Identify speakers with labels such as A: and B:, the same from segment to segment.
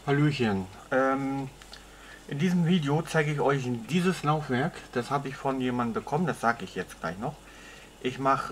A: Hallöchen. In diesem Video zeige ich euch dieses Laufwerk. Das habe ich von jemandem bekommen, das sage ich jetzt gleich noch. Ich mache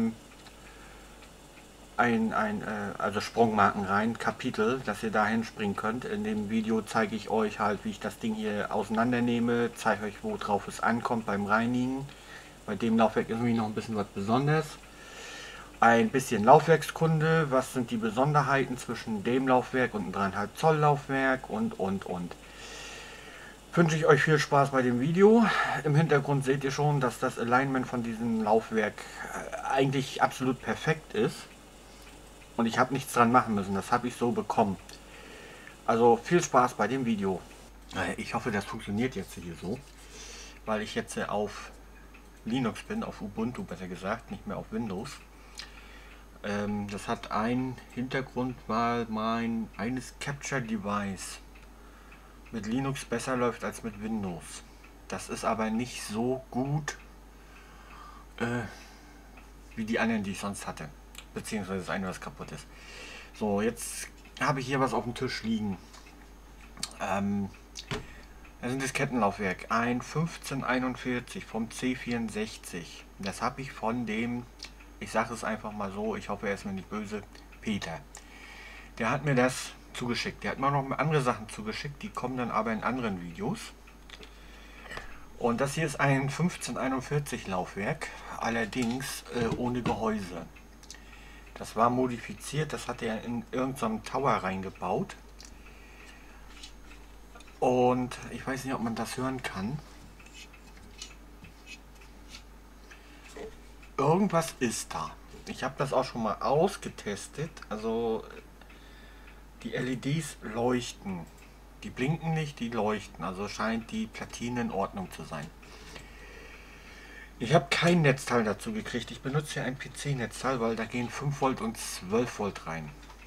A: also Sprungmarken rein, Kapitel, dass ihr dahin springen könnt. In dem Video zeige ich euch halt, wie ich das Ding hier auseinandernehme, zeige euch, worauf es ankommt beim Reinigen. Bei dem Laufwerk ist irgendwie noch ein bisschen was Besonderes. Ein bisschen Laufwerkskunde, was sind die Besonderheiten zwischen dem Laufwerk und einem 3,5 Zoll Laufwerk und. Wünsche ich euch viel Spaß bei dem Video. Im Hintergrund seht ihr schon, dass das Alignment von diesem Laufwerk eigentlich absolut perfekt ist. Und ich habe nichts dran machen müssen, das habe ich so bekommen. Also viel Spaß bei dem Video. Ich hoffe, das funktioniert jetzt hier so, weil ich jetzt auf Linux bin, auf Ubuntu besser gesagt, nicht mehr auf Windows. Das hat einen Hintergrund, weil mein eines Capture Device mit Linux besser läuft als mit Windows. Das ist aber nicht so gut wie die anderen, die ich sonst hatte. Beziehungsweise das eine, was kaputt ist. So, jetzt habe ich hier was auf dem Tisch liegen. Das ist ein Diskettenlaufwerk. Ein 1541 vom C64. Das habe ich von dem, ich sage es einfach mal so, ich hoffe, er ist mir nicht böse, Peter. Der hat mir das zugeschickt. Der hat mir noch andere Sachen zugeschickt, die kommen dann aber in anderen Videos. Und das hier ist ein 1541 Laufwerk, allerdings ohne Gehäuse. Das war modifiziert, das hat er in irgendeinem Tower reingebaut. Und ich weiß nicht, ob man das hören kann. Irgendwas ist da. Ich habe das auch schon mal ausgetestet. Also die LEDs leuchten. Die blinken nicht, die leuchten. Also scheint die Platine in Ordnung zu sein. Ich habe kein Netzteil dazu gekriegt. Ich benutze hier ein PC-Netzteil, weil da gehen 5 Volt und 12 Volt rein.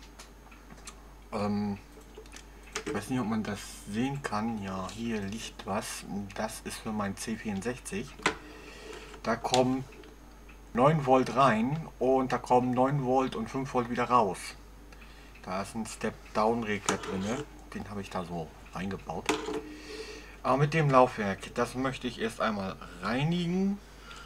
A: Ich weiß nicht, ob man das sehen kann. Ja, hier liegt was. Das ist für mein C64. Da kommen 9 Volt rein und da kommen 9 Volt und 5 Volt wieder raus. Da ist ein Step-Down-Regler drin. Den habe ich da so reingebaut. Aber mit dem Laufwerk, das möchte ich erst einmal reinigen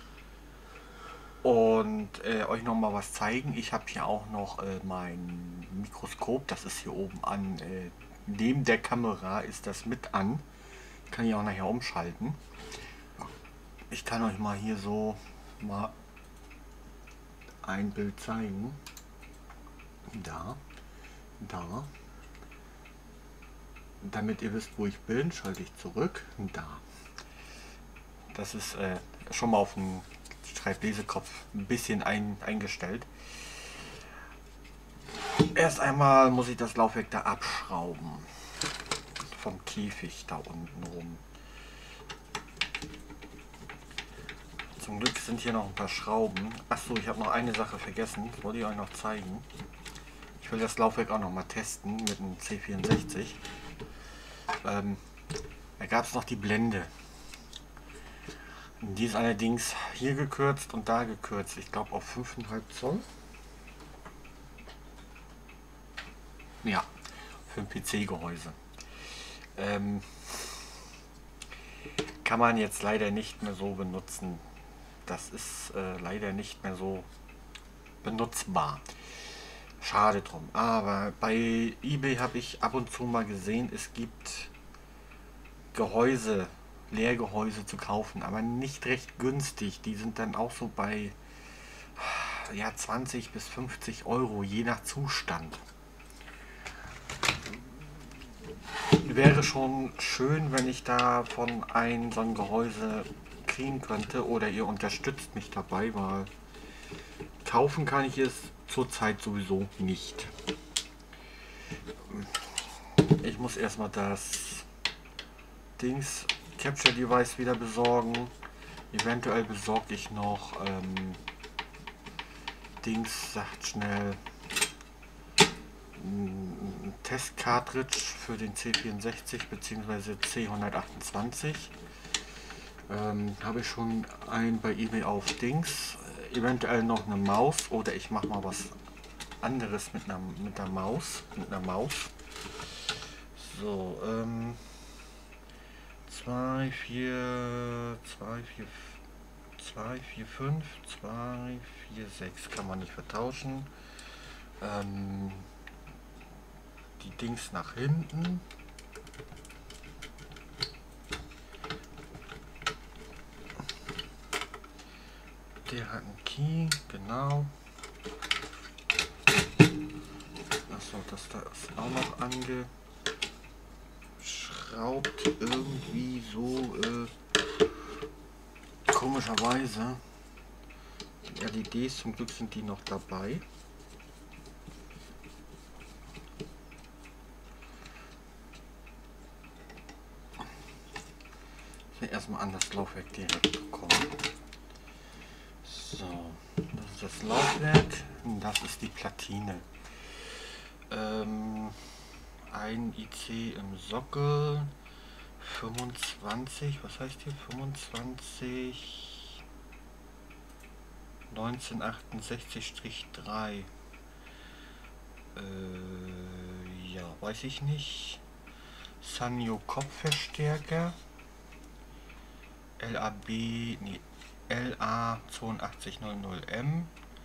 A: und euch noch mal was zeigen. Ich habe hier auch noch mein Mikroskop. Das ist hier oben an. Neben der Kamera ist das mit an. Kann ich auch nachher umschalten. Ich kann euch mal hier so mal ein Bild zeigen. Da. Damit ihr wisst, wo ich bin, schalte ich zurück. Da. Das ist schon mal auf den Schreiblesekopf ein bisschen eingestellt. Erst einmal muss ich das Laufwerk da abschrauben. Vom Käfig da unten rum. Zum Glück sind hier noch ein paar Schrauben. Achso, ich habe noch eine Sache vergessen. Das wollte ich euch noch zeigen. Ich will das Laufwerk auch noch mal testen mit dem C64. Da gab es noch die Blende. Die ist allerdings hier gekürzt und da gekürzt. Ich glaube auf 5,5 Zoll. Ja, für ein PC-Gehäuse. Kann man jetzt leider nicht mehr so benutzen. Das ist leider nicht mehr so benutzbar. Schade drum. Aber bei eBay habe ich ab und zu mal gesehen, es gibt Gehäuse, Leergehäuse zu kaufen, aber nicht recht günstig. Die sind dann auch so bei ja, 20 bis 50 Euro, je nach Zustand. Wäre schon schön, wenn ich davon so ein Gehäuse kriegen könnte, oder ihr unterstützt mich dabei, weil kaufen kann ich es zurzeit sowieso nicht. Ich muss erstmal das Dings Capture Device wieder besorgen. Eventuell besorge ich noch Dings, sagt schnell, ein Test-Cartridge für den C64 bzw. C128. Habe ich schon ein bei eBay auf Dings. Eventuell noch eine Maus, oder ich mache mal was anderes mit einer Maus. So, 2, 4, 2, 4, 2, 4, 5, 2, 4, 6 kann man nicht vertauschen. Die Dings nach hinten. Der hat einen Key, genau. Achso, das da ist auch noch angeschraubt. Irgendwie so komischerweise. Die LEDs, zum Glück sind die noch dabei. Ich will erstmal an das Laufwerk direkt bekommen. So, das ist das Laufwerk und das ist die Platine. Ein IC im Sockel, 25, was heißt hier, 25 1968-3. Ja, weiß ich nicht. Sanyo Kopfverstärker, LA8200M,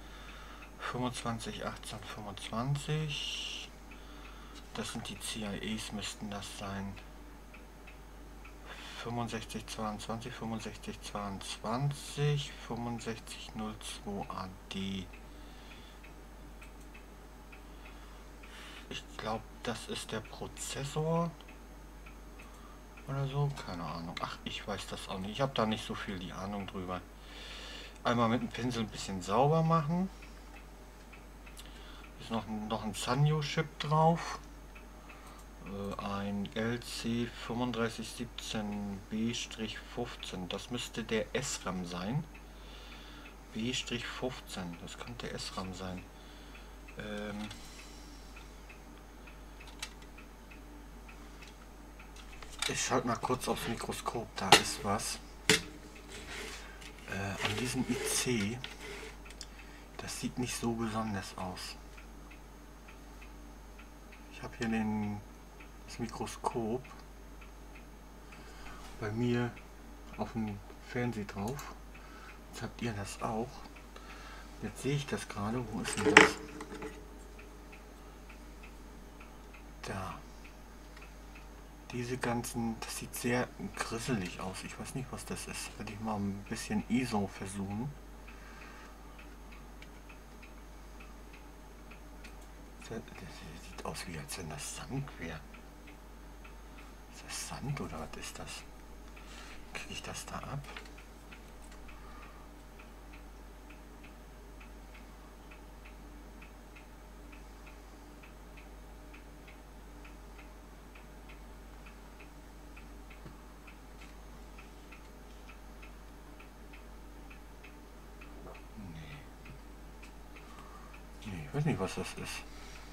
A: 251825. Das sind die CIAs, müssten das sein. 6522, 6522, 6502 AD. Ich glaube, das ist der Prozessor oder so, keine Ahnung. Ach, ich weiß das auch nicht. Ich habe da nicht so viel die Ahnung drüber. Einmal mit dem Pinsel ein bisschen sauber machen. Ist noch ein Sanyo-Chip drauf. Ein LC 3517B-15. Das müsste der SRAM sein. B-15. Das könnte SRAM sein. Ich schalte mal kurz aufs Mikroskop. Da ist was. An diesem IC. Das sieht nicht so besonders aus. Ich habe hier das Mikroskop bei mir auf dem Fernseher drauf. Jetzt habt ihr das auch. Jetzt sehe ich das gerade. Wo ist denn das? Da. Diese ganzen, das sieht sehr grisselig aus. Ich weiß nicht, was das ist. Werde ich mal ein bisschen ISO versuchen. Das sieht aus, wie als wenn das Sand wäre. Ist das Sand oder was ist das? Kriege ich das da ab? Nee, ich weiß nicht, was das ist.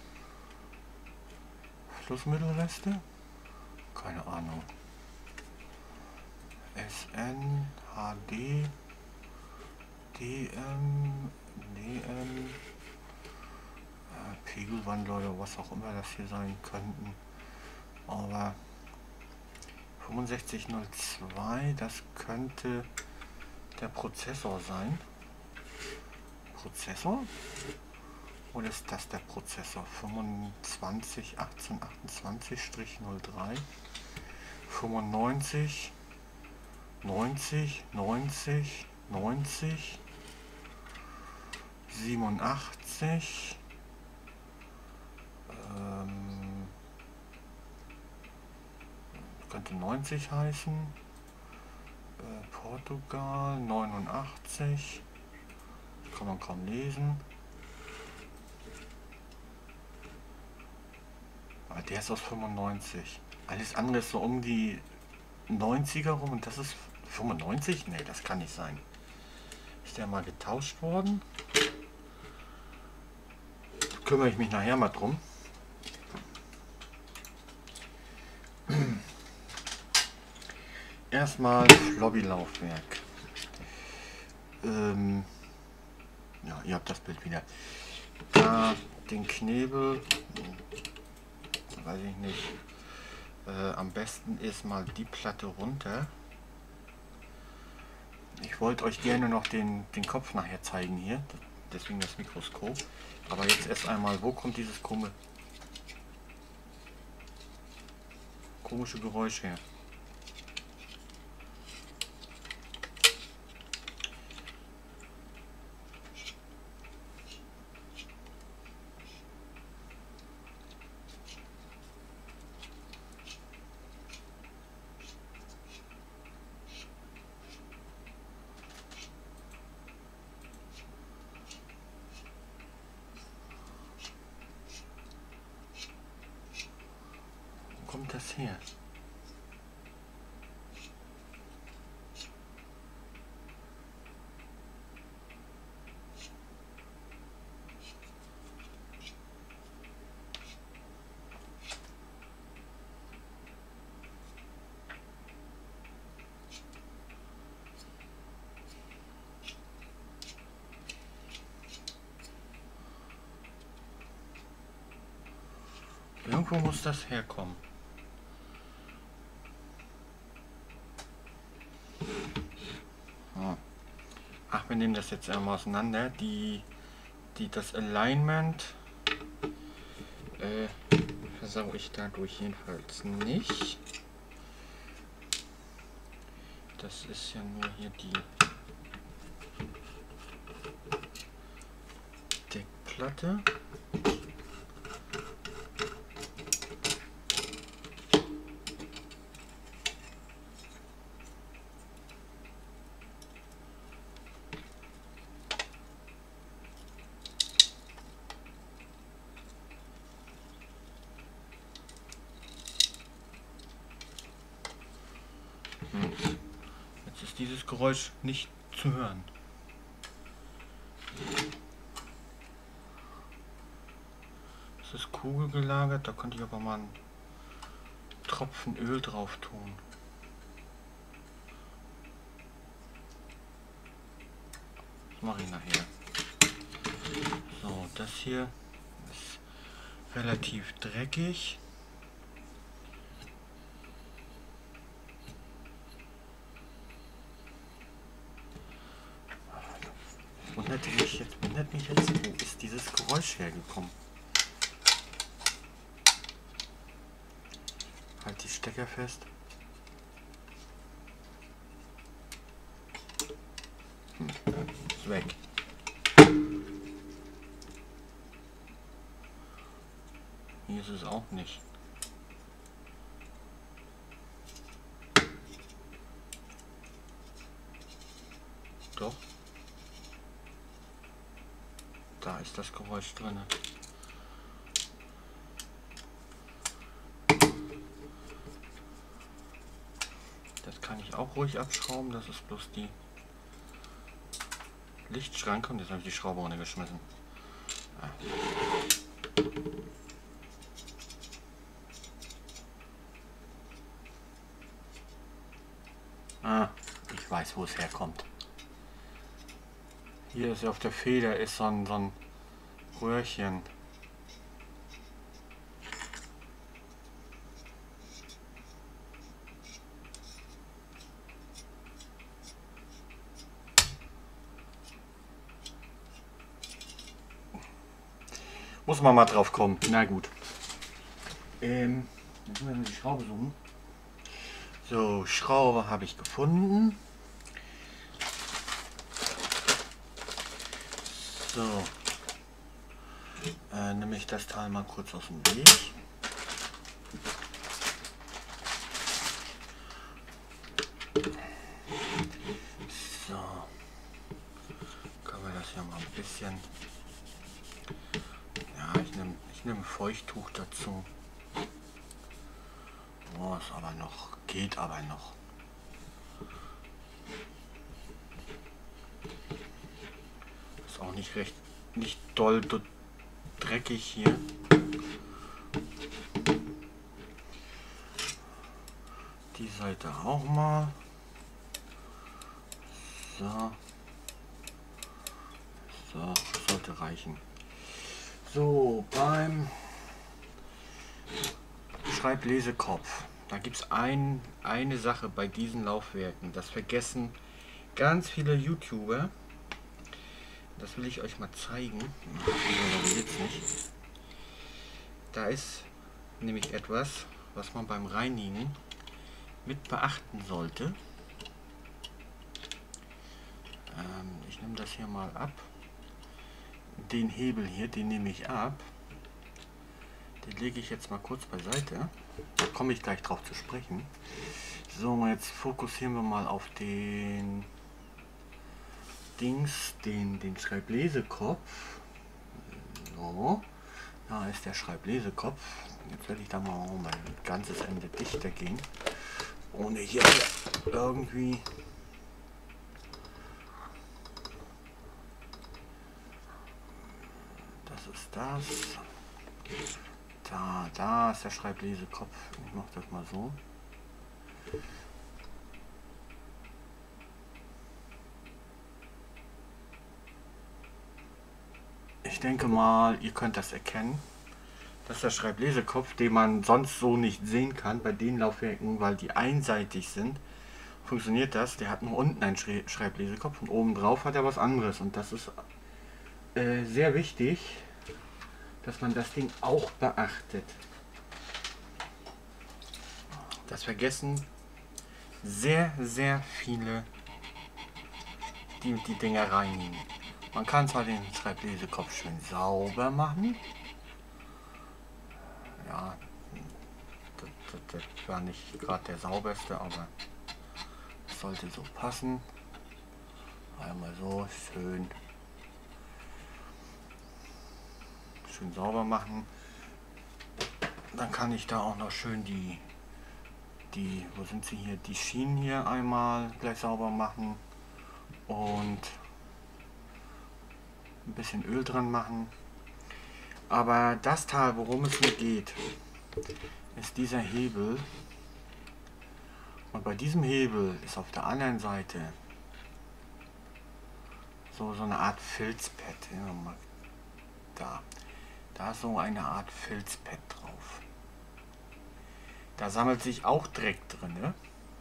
A: Flussmittelreste? Keine Ahnung. SN, HD, DM, DM, Pegelwandler oder was auch immer das hier sein könnten. Aber 6502, das könnte der Prozessor sein. Prozessor? Oder ist das der Prozessor? 25 1828-03 95 90 90 90 87 könnte 90 heißen. Portugal 89, das kann man kaum lesen. Aber der ist aus 95. Alles andere ist so um die 90er rum und das ist 95? Ne, das kann nicht sein. Ist der mal getauscht worden? Kümmere ich mich nachher mal drum. Erstmal Floppy-Laufwerk. Ja, ihr habt das Bild wieder. Da den Knebel, weiß ich nicht. am besten ist mal die Platte runter. Ich wollte euch gerne noch den Kopf nachher zeigen hier, deswegen das Mikroskop. Aber jetzt erst einmal, wo kommt dieses komische Geräusch her? Wo kommt das her? Irgendwo muss das herkommen. Ach, wir nehmen das jetzt einmal auseinander. Das Alignment versauge ich dadurch jedenfalls nicht. Das ist ja nur hier die Deckplatte. Jetzt ist dieses Geräusch nicht zu hören. Es ist kugelgelagert, da könnte ich aber mal einen Tropfen Öl drauf tun. Das mache ich nachher. So, das hier ist relativ dreckig. Wundert mich jetzt, wo ist dieses Geräusch hergekommen? Halt die Stecker fest. Ist weg. Hier ist es auch nicht. Doch. Da ist das Geräusch drin. Das kann ich auch ruhig abschrauben. Das ist bloß die Lichtschranke und jetzt habe ich die Schraube runtergeschmissen. Ich weiß, wo es herkommt. Hier ist auf der Feder ist so ein Röhrchen. Muss man mal drauf kommen. Na gut. Jetzt müssen wir die Schraube suchen. So, Schraube habe ich gefunden. So. Nehme ich das Teil mal kurz aus dem Weg. So. Können wir das hier mal ein bisschen... Ja, ich nehme Feuchttuch dazu. Oh, ist aber noch, geht aber noch. Ist auch nicht doll dreckig hier. Die Seite auch mal. So. So, sollte reichen. So, beim Schreiblesekopf. Da gibt es eine Sache bei diesen Laufwerken. Das vergessen ganz viele YouTuber. Das will ich euch mal zeigen. Jetzt nicht. Da ist nämlich etwas, was man beim Reinigen mit beachten sollte. Ich nehme das hier mal ab. Den Hebel hier, den nehme ich ab. Den lege ich jetzt mal kurz beiseite. Da komme ich gleich drauf zu sprechen. So, jetzt fokussieren wir mal auf den Dings, den Schreiblesekopf. So, da ist der Schreiblesekopf. Jetzt werde ich da mal mein ganzes Ende dichter gehen. Ohne hier irgendwie ist das. Da ist der Schreiblesekopf. Ich mache das mal so. Ich denke mal, ihr könnt das erkennen. Das ist der Schreiblesekopf, den man sonst so nicht sehen kann bei den Laufwerken, weil die einseitig sind. Funktioniert das? Der hat nur unten einen Schreiblesekopf und oben drauf hat er was anderes. Und das ist sehr wichtig, dass man das Ding auch beachtet. Das vergessen sehr, sehr viele, die Dinger reinigen. Man kann zwar den Schreiblesekopf schön sauber machen. Ja, das war nicht gerade der sauberste, aber es sollte so passen. Einmal so schön sauber machen. Dann kann ich da auch noch schön wo sind sie hier, die Schienen hier einmal gleich sauber machen und ein bisschen Öl dran machen. Aber das Teil, worum es mir geht, ist dieser Hebel. Und bei diesem Hebel ist auf der anderen Seite so eine Art Filzpad. Ja, da ist so eine Art Filzpad drauf. Da sammelt sich auch Dreck drin, ne?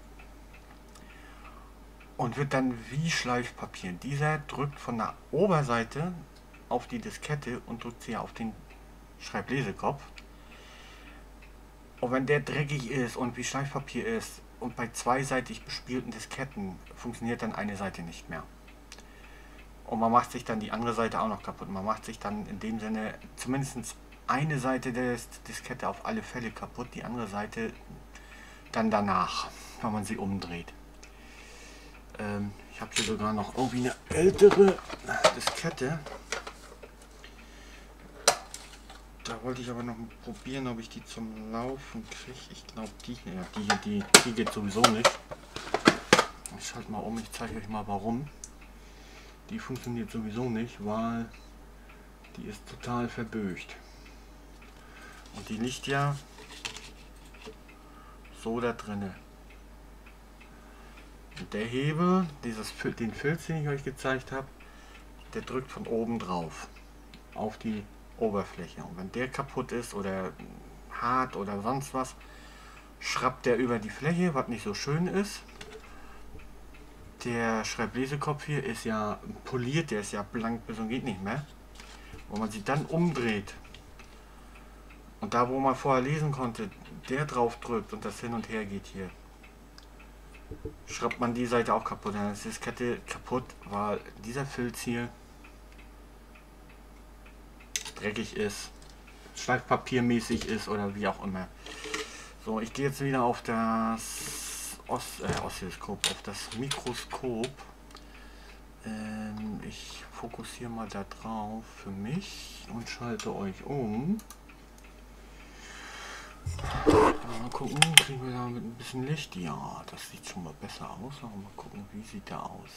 A: Und wird dann wie Schleifpapier. Dieser drückt von der Oberseite auf die Diskette und drückt sie auf den Schreiblesekopf. Und wenn der dreckig ist und wie Schleifpapier ist und bei zweiseitig bespielten Disketten funktioniert dann eine Seite nicht mehr. Und man macht sich dann die andere Seite auch noch kaputt. Man macht sich dann in dem Sinne zumindest eine Seite der Diskette auf alle Fälle kaputt, die andere Seite dann danach, wenn man sie umdreht. Ich habe hier sogar noch irgendwie eine ältere Diskette. Da wollte ich aber noch probieren, ob ich die zum Laufen kriege. Ich glaube, die geht sowieso nicht. Ich schalte mal um, ich zeige euch mal warum. Die funktioniert sowieso nicht, weil die ist total verbögt. Und die liegt ja so da drinne. Und der Hebel, den Filz, den ich euch gezeigt habe, der drückt von oben drauf auf die Oberfläche. Und wenn der kaputt ist oder hart oder sonst was, schrappt der über die Fläche, was nicht so schön ist. Der Schreiblesekopf hier ist ja poliert, der ist ja blank bis und geht nicht mehr. Wenn man sie dann umdreht und da, wo man vorher lesen konnte, der drauf drückt und das hin und her geht hier, schraubt man die Seite auch kaputt. Dann ist die Diskette kaputt, weil dieser Filz hier dreckig ist, Schleifpapiermäßig ist oder wie auch immer. So, ich gehe jetzt wieder auf das Oszilloskop, auf das Mikroskop. Ich fokussiere mal da drauf für mich und schalte euch um. Mal gucken, kriegen wir da mit ein bisschen Licht. Ja, das sieht schon mal besser aus. Aber mal gucken, wie sieht der aus.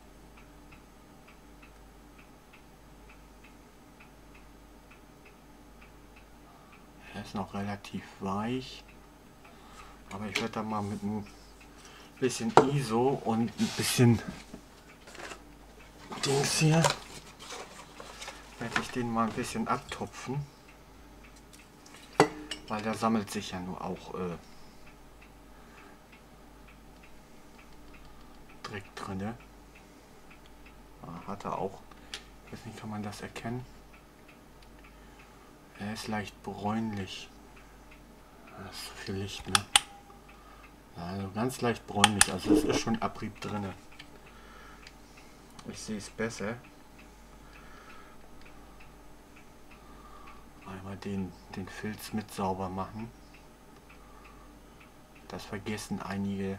A: Er ist noch relativ weich. Aber ich werde da mal mit ein bisschen ISO und ein bisschen Dings hier, werde ich den mal ein bisschen abtupfen. Weil da sammelt sich ja nur auch Dreck drin. Hat er auch. Ich weiß nicht, kann man das erkennen? Er ist leicht bräunlich. Das ist zu viel Licht, ne? Also ganz leicht bräunlich, also es ist schon Abrieb drin. Ich sehe es besser. Einmal den Filz mit sauber machen. Das vergessen einige.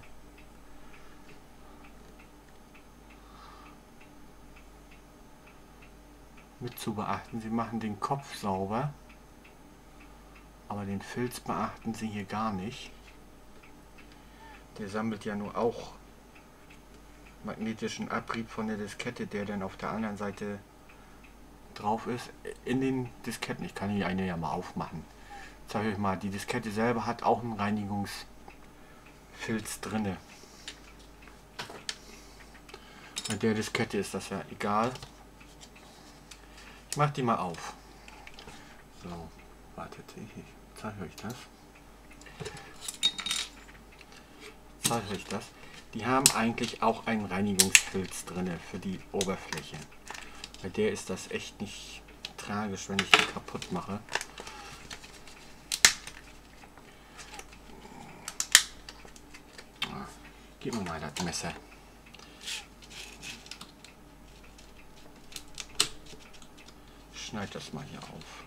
A: Mit zu beachten. Sie machen den Kopf sauber, aber den Filz beachten Sie hier gar nicht. Der sammelt ja nur auch magnetischen Abrieb von der Diskette, der dann auf der anderen Seite drauf ist, in den Disketten. Ich kann hier eine ja mal aufmachen. Zeige euch mal, die Diskette selber hat auch einen Reinigungsfilz drinne. Bei der Diskette ist das ja egal. Ich mache die mal auf. So, wartet, ich zeige euch das. Die haben eigentlich auch einen Reinigungsfilz drin für die Oberfläche. Bei der ist das echt nicht tragisch, wenn ich die kaputt mache. Gib mir mal das Messer. Schneid das mal hier auf.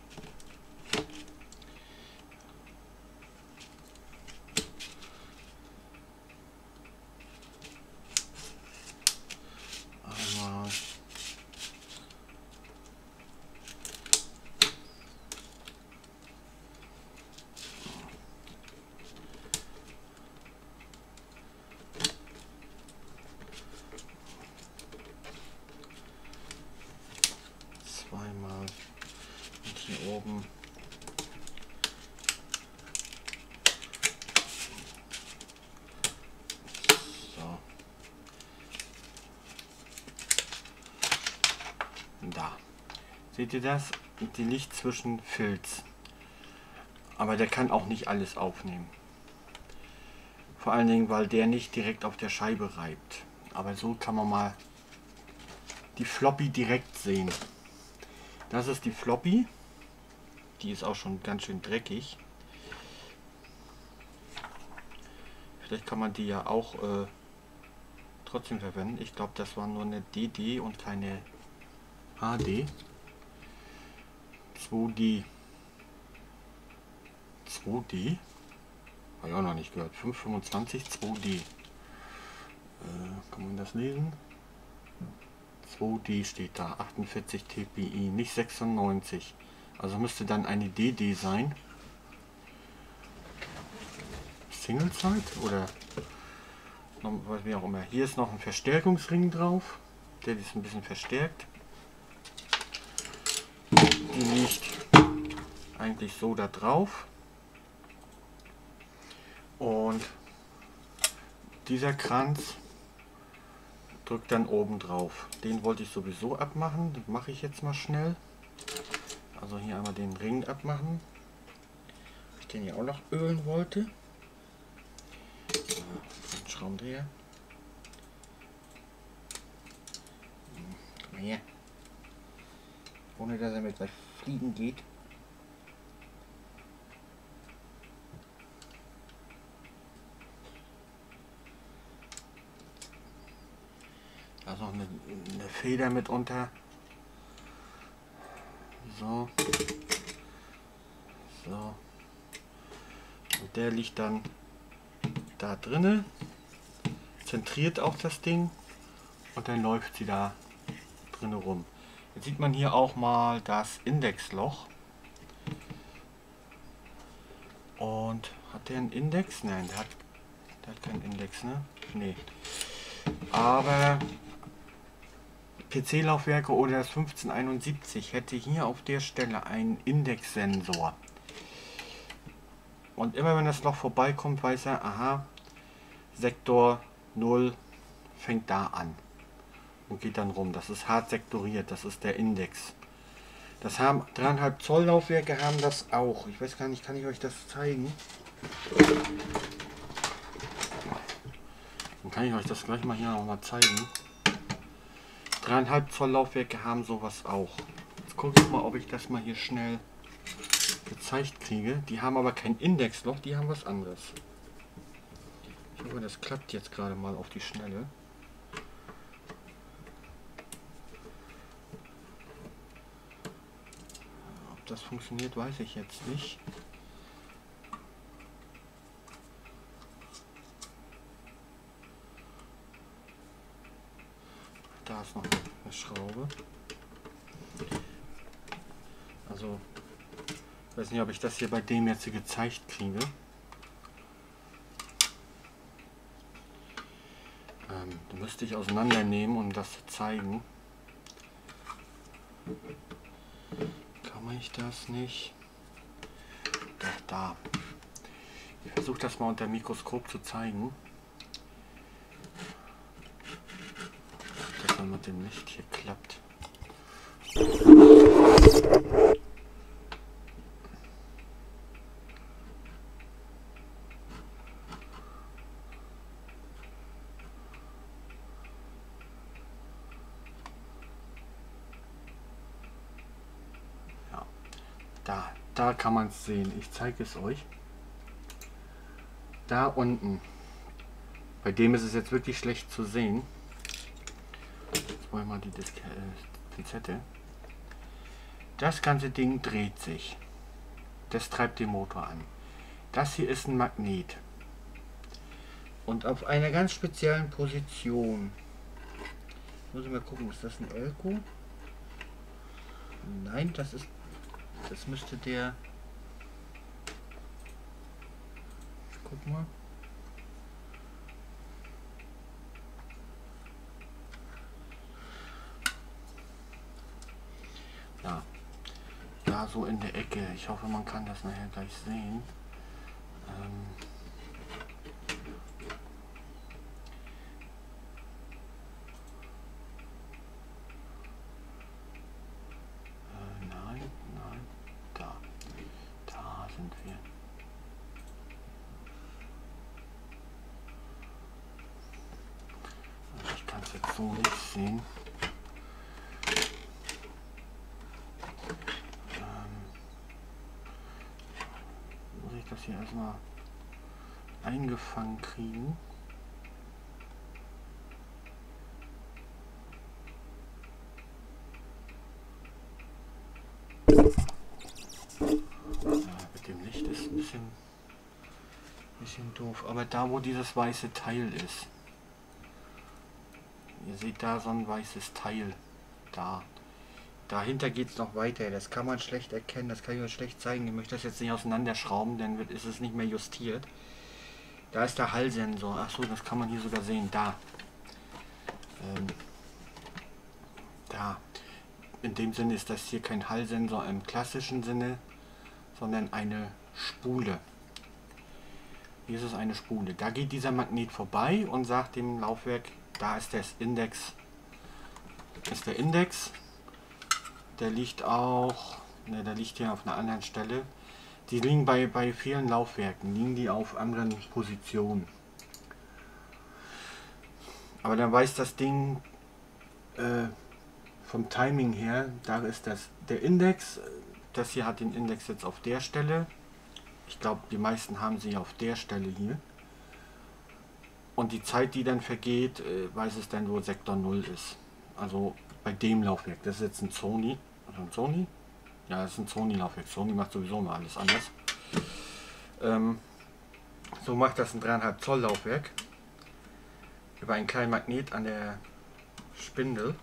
A: Einmal. Zweimal. Und hier oben. So. Da. Seht ihr das? Die liegt zwischen Filz. Aber der kann auch nicht alles aufnehmen. Vor allen Dingen, weil der nicht direkt auf der Scheibe reibt. Aber so kann man mal die Floppy direkt sehen. Das ist die Floppy. Die ist auch schon ganz schön dreckig. Vielleicht kann man die ja auch trotzdem verwenden. Ich glaube, das war nur eine DD und keine HD. 2D. 2D? Habe ich auch noch nicht gehört. 525 2D. Kann man das lesen? 2D steht da. 48 TPI, nicht 96. Also müsste dann eine DD sein. Single-Side oder wie auch immer. Hier ist noch ein Verstärkungsring drauf. Der ist ein bisschen verstärkt. Die liegt eigentlich so da drauf. Und dieser Kranz drückt dann oben drauf. Den wollte ich sowieso abmachen. Das mache ich jetzt mal schnell. Also hier einmal den Ring abmachen. Ich den ja auch noch ölen wollte. Den Schraubendreher. Komm mal her. Ohne dass er mit gleich fliegen geht. Da ist noch eine Feder mit unter. So. So. Und der liegt dann da drinne. Zentriert auch das Ding. Und dann läuft sie da drinne rum. Jetzt sieht man hier auch mal das Indexloch. Und hat der einen Index? Nein, der hat keinen Index, ne? Nee. Aber PC-Laufwerke oder das 1571 hätte hier auf der Stelle einen Indexsensor. Und immer wenn das Loch vorbeikommt, weiß er, aha, Sektor 0 fängt da an und geht dann rum. Das ist hart sektoriert, das ist der Index. Das haben 3,5 Zoll Laufwerke haben das auch. Ich weiß gar nicht, kann ich euch das zeigen? Ein kann ich euch das gleich mal hier noch mal zeigen. 3,5 Zoll Laufwerke haben sowas auch. Jetzt gucke ich mal, ob ich das mal hier schnell gezeigt kriege. Die haben aber kein Indexloch, die haben was anderes. Ich hoffe, das klappt jetzt gerade mal auf die Schnelle. Ob das funktioniert, weiß ich jetzt nicht. Da ist noch eine Schraube. Also, ich weiß nicht, ob ich das hier bei dem jetzt gezeigt kriege. Da müsste ich auseinandernehmen, um das zu zeigen. Kann ich das nicht? Doch, da. Ich versuche das mal unter dem Mikroskop zu zeigen. Ob das dann mit dem Licht hier klappt. Da kann man es sehen. Ich zeige es euch. Da unten. Bei dem ist es jetzt wirklich schlecht zu sehen. Jetzt wollen wir mal die Pinzette. Das ganze Ding dreht sich. Das treibt den Motor an. Das hier ist ein Magnet. Und auf einer ganz speziellen Position. Muss ich mal gucken, ist das ein Elko? Nein, das müsste der... Guck mal. Ja, da so in der Ecke. Ich hoffe, man kann das nachher gleich sehen. Da sind wir. Ich kann es jetzt so nicht sehen. Muss ich das hier erstmal eingefangen kriegen? Mit dem Licht ist ein bisschen doof, aber da wo dieses weiße Teil ist, ihr seht da so ein weißes Teil, dahinter geht es noch weiter, das kann man schlecht erkennen, das kann ich euch schlecht zeigen, ich möchte das jetzt nicht auseinanderschrauben, dann ist es nicht mehr justiert. Da ist der Hallsensor, achso, das kann man hier sogar sehen, da. Da. In dem Sinne ist das hier kein Hallsensor im klassischen Sinne, sondern eine Spule. Hier ist es eine Spule. Da geht dieser Magnet vorbei und sagt dem Laufwerk, da ist das Index. Ist der Index. Der liegt auch, ne, der liegt hier auf einer anderen Stelle. Die liegen bei vielen Laufwerken, liegen die auf anderen Positionen. Aber dann weiß das Ding vom Timing her, da ist das der Index. Das hier hat den Index jetzt auf der Stelle. Ich glaube, die meisten haben sie auf der Stelle hier. Und die Zeit, die dann vergeht, weiß es dann, wo Sektor 0 ist. Also bei dem Laufwerk. Das ist jetzt ein Sony. Also ein Sony? Ja, das ist ein Sony-Laufwerk. Sony macht sowieso mal alles anders. So macht das ein 3,5 Zoll Laufwerk. Über einen kleinen Magnet an der Spindel.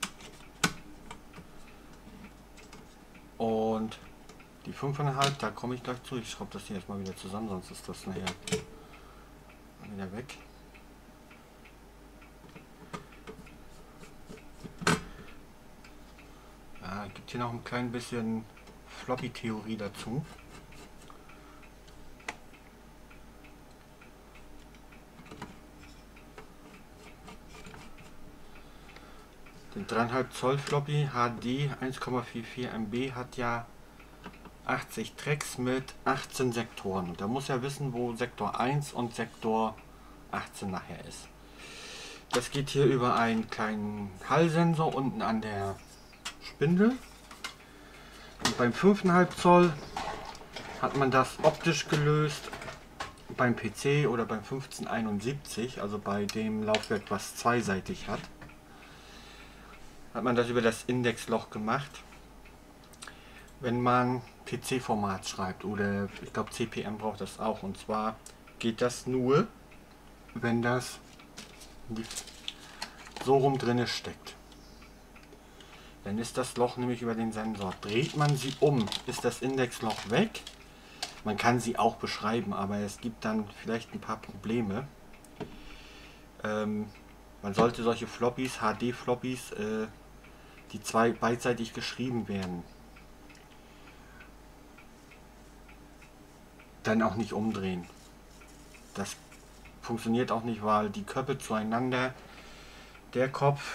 A: Und die 5,5, da komme ich gleich zu. Ich schraube das hier erstmal wieder zusammen, sonst ist das nachher wieder weg. Ja, gibt hier noch ein klein bisschen Floppy-Theorie dazu. Den 3,5 Zoll Floppy HD 1,44 MB hat ja 80 Tracks mit 18 Sektoren. Und da muss ja wissen, wo Sektor 1 und Sektor 18 nachher ist. Das geht hier über einen kleinen Hallsensor unten an der Spindel. Und beim 5,5 Zoll hat man das optisch gelöst. Beim PC oder beim 1571, also bei dem Laufwerk, was zweiseitig hat, hat man das über das Indexloch gemacht. Wenn man PC-Format schreibt oder ich glaube CPM braucht das auch, und zwar geht das nur, wenn das so rum drinne steckt. Dann ist das Loch nämlich über den Sensor. Dreht man sie um, ist das Indexloch weg. Man kann sie auch beschreiben, aber es gibt dann vielleicht ein paar Probleme. Man sollte solche Floppies, HD-Floppies, die beidseitig geschrieben werden, dann auch nicht umdrehen. Das funktioniert auch nicht, weil die Köpfe zueinander, der Kopf,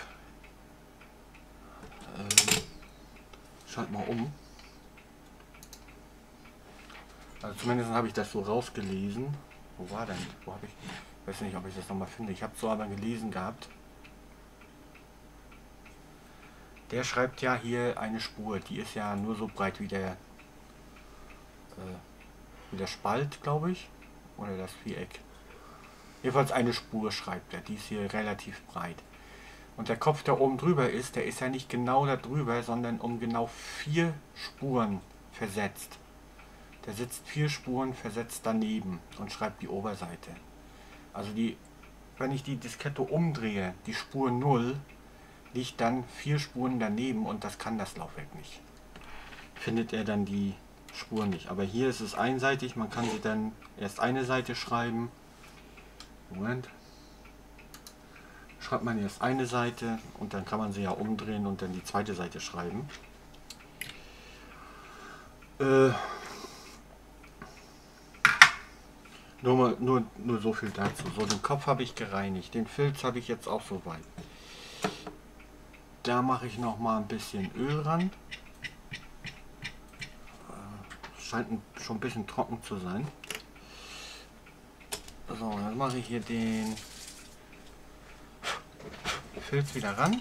A: schalt mal um. Also zumindest habe ich das so rausgelesen. Wo war denn? Wo habe ich? Weiß nicht, ob ich das nochmal finde. Ich habe so aber gelesen gehabt. Der schreibt ja hier eine Spur. Die ist ja nur so breit wie der Spalt, glaube ich. Oder das Viereck. Jedenfalls eine Spur schreibt er. Die ist hier relativ breit. Und der Kopf, der oben drüber ist, der ist ja nicht genau da drüber, sondern um genau 4 Spuren versetzt. Der sitzt 4 Spuren versetzt daneben und schreibt die Oberseite. Also wenn ich die Diskette umdrehe, die Spur 0, liegt dann 4 Spuren daneben und das kann das Laufwerk nicht. Findet er dann die Spuren nicht. Aber hier ist es einseitig, man kann sie dann erst eine Seite schreiben. Moment. Schreibt man erst eine Seite und dann kann man sie ja umdrehen und dann die zweite Seite schreiben. Nur so viel dazu. So, den Kopf habe ich gereinigt. Den Filz habe ich jetzt auch soweit. Da mache ich noch mal ein bisschen Öl ran. Scheint schon ein bisschen trocken zu sein. So, dann mache ich hier den Filz wieder ran.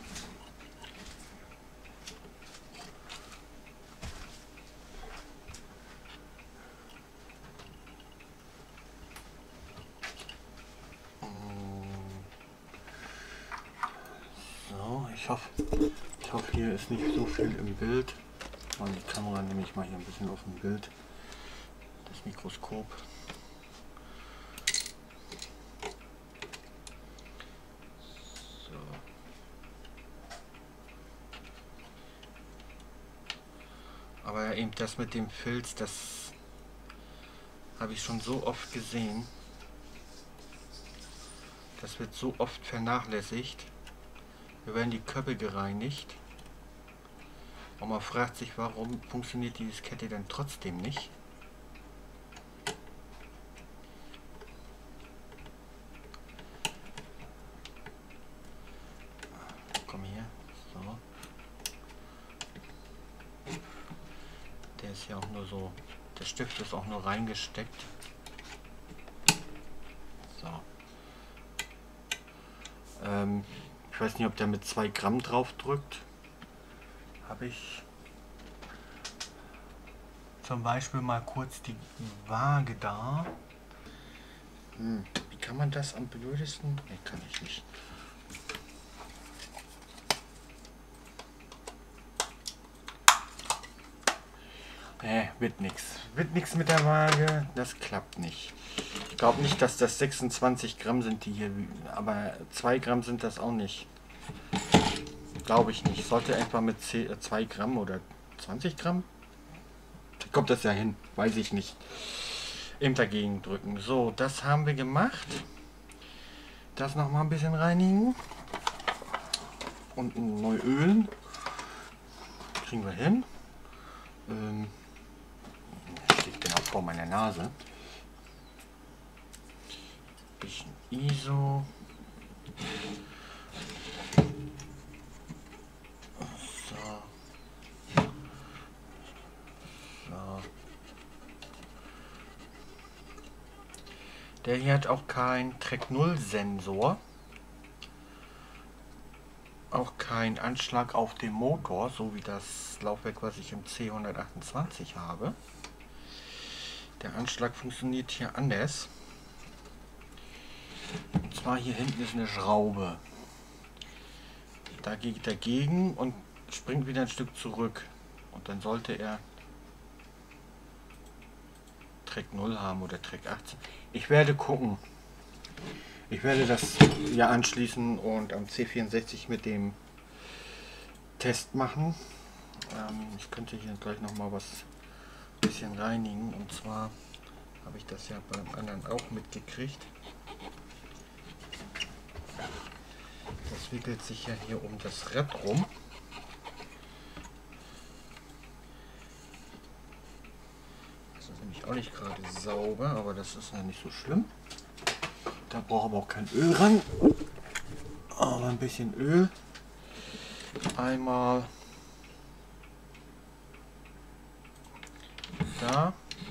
A: So, ich hoffe, hier ist nicht so viel im Bild. Und die Kamera nehme ich mal hier ein bisschen auf dem Bild. Das Mikroskop. So. Aber eben das mit dem Filz, das habe ich schon so oft gesehen. Das wird so oft vernachlässigt. Wir werden die Köpfe gereinigt. Und man fragt sich, warum funktioniert die Diskette denn trotzdem nicht? Komm hier. So. Der ist ja auch nur so. Der Stift ist auch nur reingesteckt. So. Ich weiß nicht, ob der mit 2 Gramm drauf drückt. Habe ich zum Beispiel mal kurz die Waage da. Wie kann man das am blödesten? Ne, kann ich nicht. Wird nichts. Wird nichts mit der Waage. Das klappt nicht. Ich glaube nicht, dass das 26 Gramm sind, die hier, aber 2 Gramm sind das auch nicht. Glaube ich nicht. Sollte etwa mit 2 Gramm oder 20 Gramm. Da kommt das ja hin. Weiß ich nicht. Eben dagegen drücken. So, das haben wir gemacht. Das noch mal ein bisschen reinigen. Und neu ölen. Kriegen wir hin. Steht genau vor meiner Nase. Bisschen ISO. Der hier hat auch keinen Track 0 Sensor. auch keinen Anschlag auf dem Motor, so wie das Laufwerk, was ich im C128 habe. Der Anschlag funktioniert hier anders. Und zwar hier hinten ist eine Schraube. Da geht er dagegen und springt wieder ein Stück zurück. Und dann sollte er Track 0 haben oder Track 18. Ich werde gucken. Ich werde das hier anschließen und am C64 mit dem Test machen. Ich könnte hier gleich noch mal was bisschen reinigen, und zwar habe ich das ja beim anderen auch mitgekriegt. Das wickelt sich ja hier um das Rad rum. Das ist nämlich auch nicht gerade sauber, aber das ist ja nicht so schlimm. Da braucht aber auch kein Öl ran, aber ein bisschen Öl. Einmal da.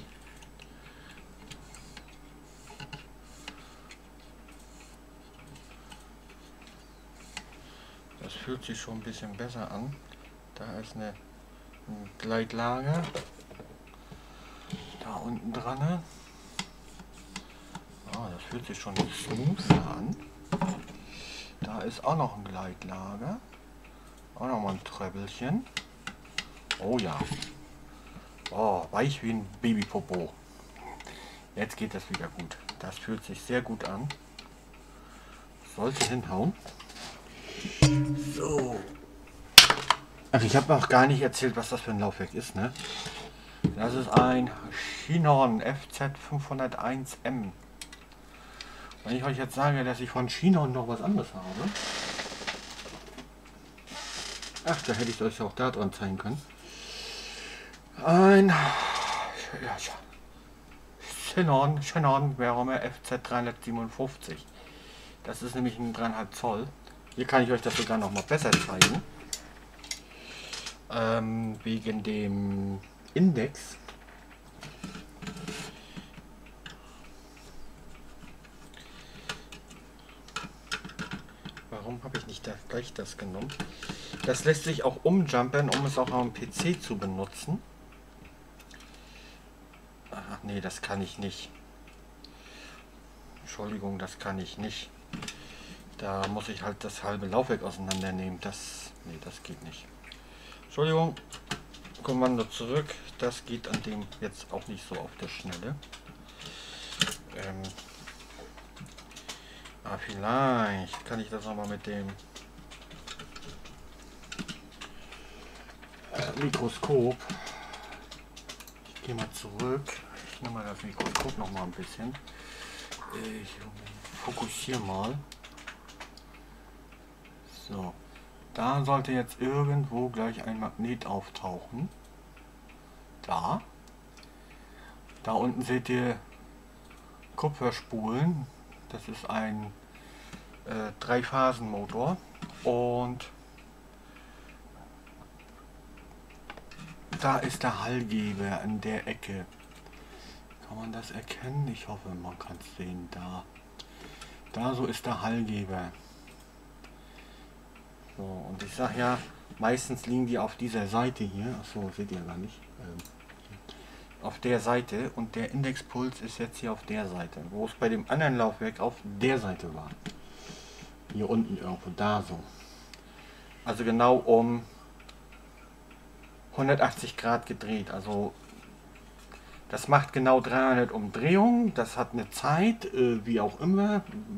A: Das fühlt sich schon ein bisschen besser an. Da ist eine Gleitlage. Da unten dran. Das fühlt sich schon smoother an. Da ist auch noch ein Gleitlager. Auch noch mal ein Trebbelchen. Oh ja. Oh, weich wie ein Babypopo. Jetzt geht das wieder gut. Das fühlt sich sehr gut an. Sollte hinhauen. So. Ach, ich habe noch gar nicht erzählt, was das für ein Laufwerk ist, ne? Das ist ein Chinon FZ501M. Wenn ich euch jetzt sage, dass ich von Chinon noch was anderes habe. Ach, da hätte ich euch auch da dran zeigen können. Ein Chinon Verome FZ357. Das ist nämlich ein 3,5 Zoll. Hier kann ich euch das sogar noch mal besser zeigen. Wegen dem Index. Warum habe ich nicht gleich das genommen? Das lässt sich auch umjumpen, um es auch am PC zu benutzen. Ach nee, das kann ich nicht. Entschuldigung, das kann ich nicht. Da muss ich halt das halbe Laufwerk auseinandernehmen. Nee, das geht nicht. Entschuldigung, Kommando zurück. Das geht an dem jetzt auch nicht so auf der Schnelle. Vielleicht kann ich das nochmal mit dem Mikroskop. Ich gehe mal zurück. Ich nehme mal das Mikroskop noch mal ein bisschen. Ich fokussiere mal. So, da sollte jetzt irgendwo gleich ein Magnet auftauchen. Da. Da unten seht ihr Kupferspulen. Das ist ein 3-Phasen-Motor. Und da ist der Hallgeber an der Ecke. Kann man das erkennen? Ich hoffe, man kann es sehen. Da so ist der Hallgeber. So, und ich sag ja, meistens liegen die auf dieser Seite hier. Achso, seht ihr gar nicht. Auf der Seite, und der Indexpuls ist jetzt hier auf der Seite, wo es bei dem anderen Laufwerk auf der Seite war. Hier unten irgendwo, da so. Also genau um 180 Grad gedreht. Also das macht genau 300 Umdrehungen. Das hat eine Zeit, wie auch immer.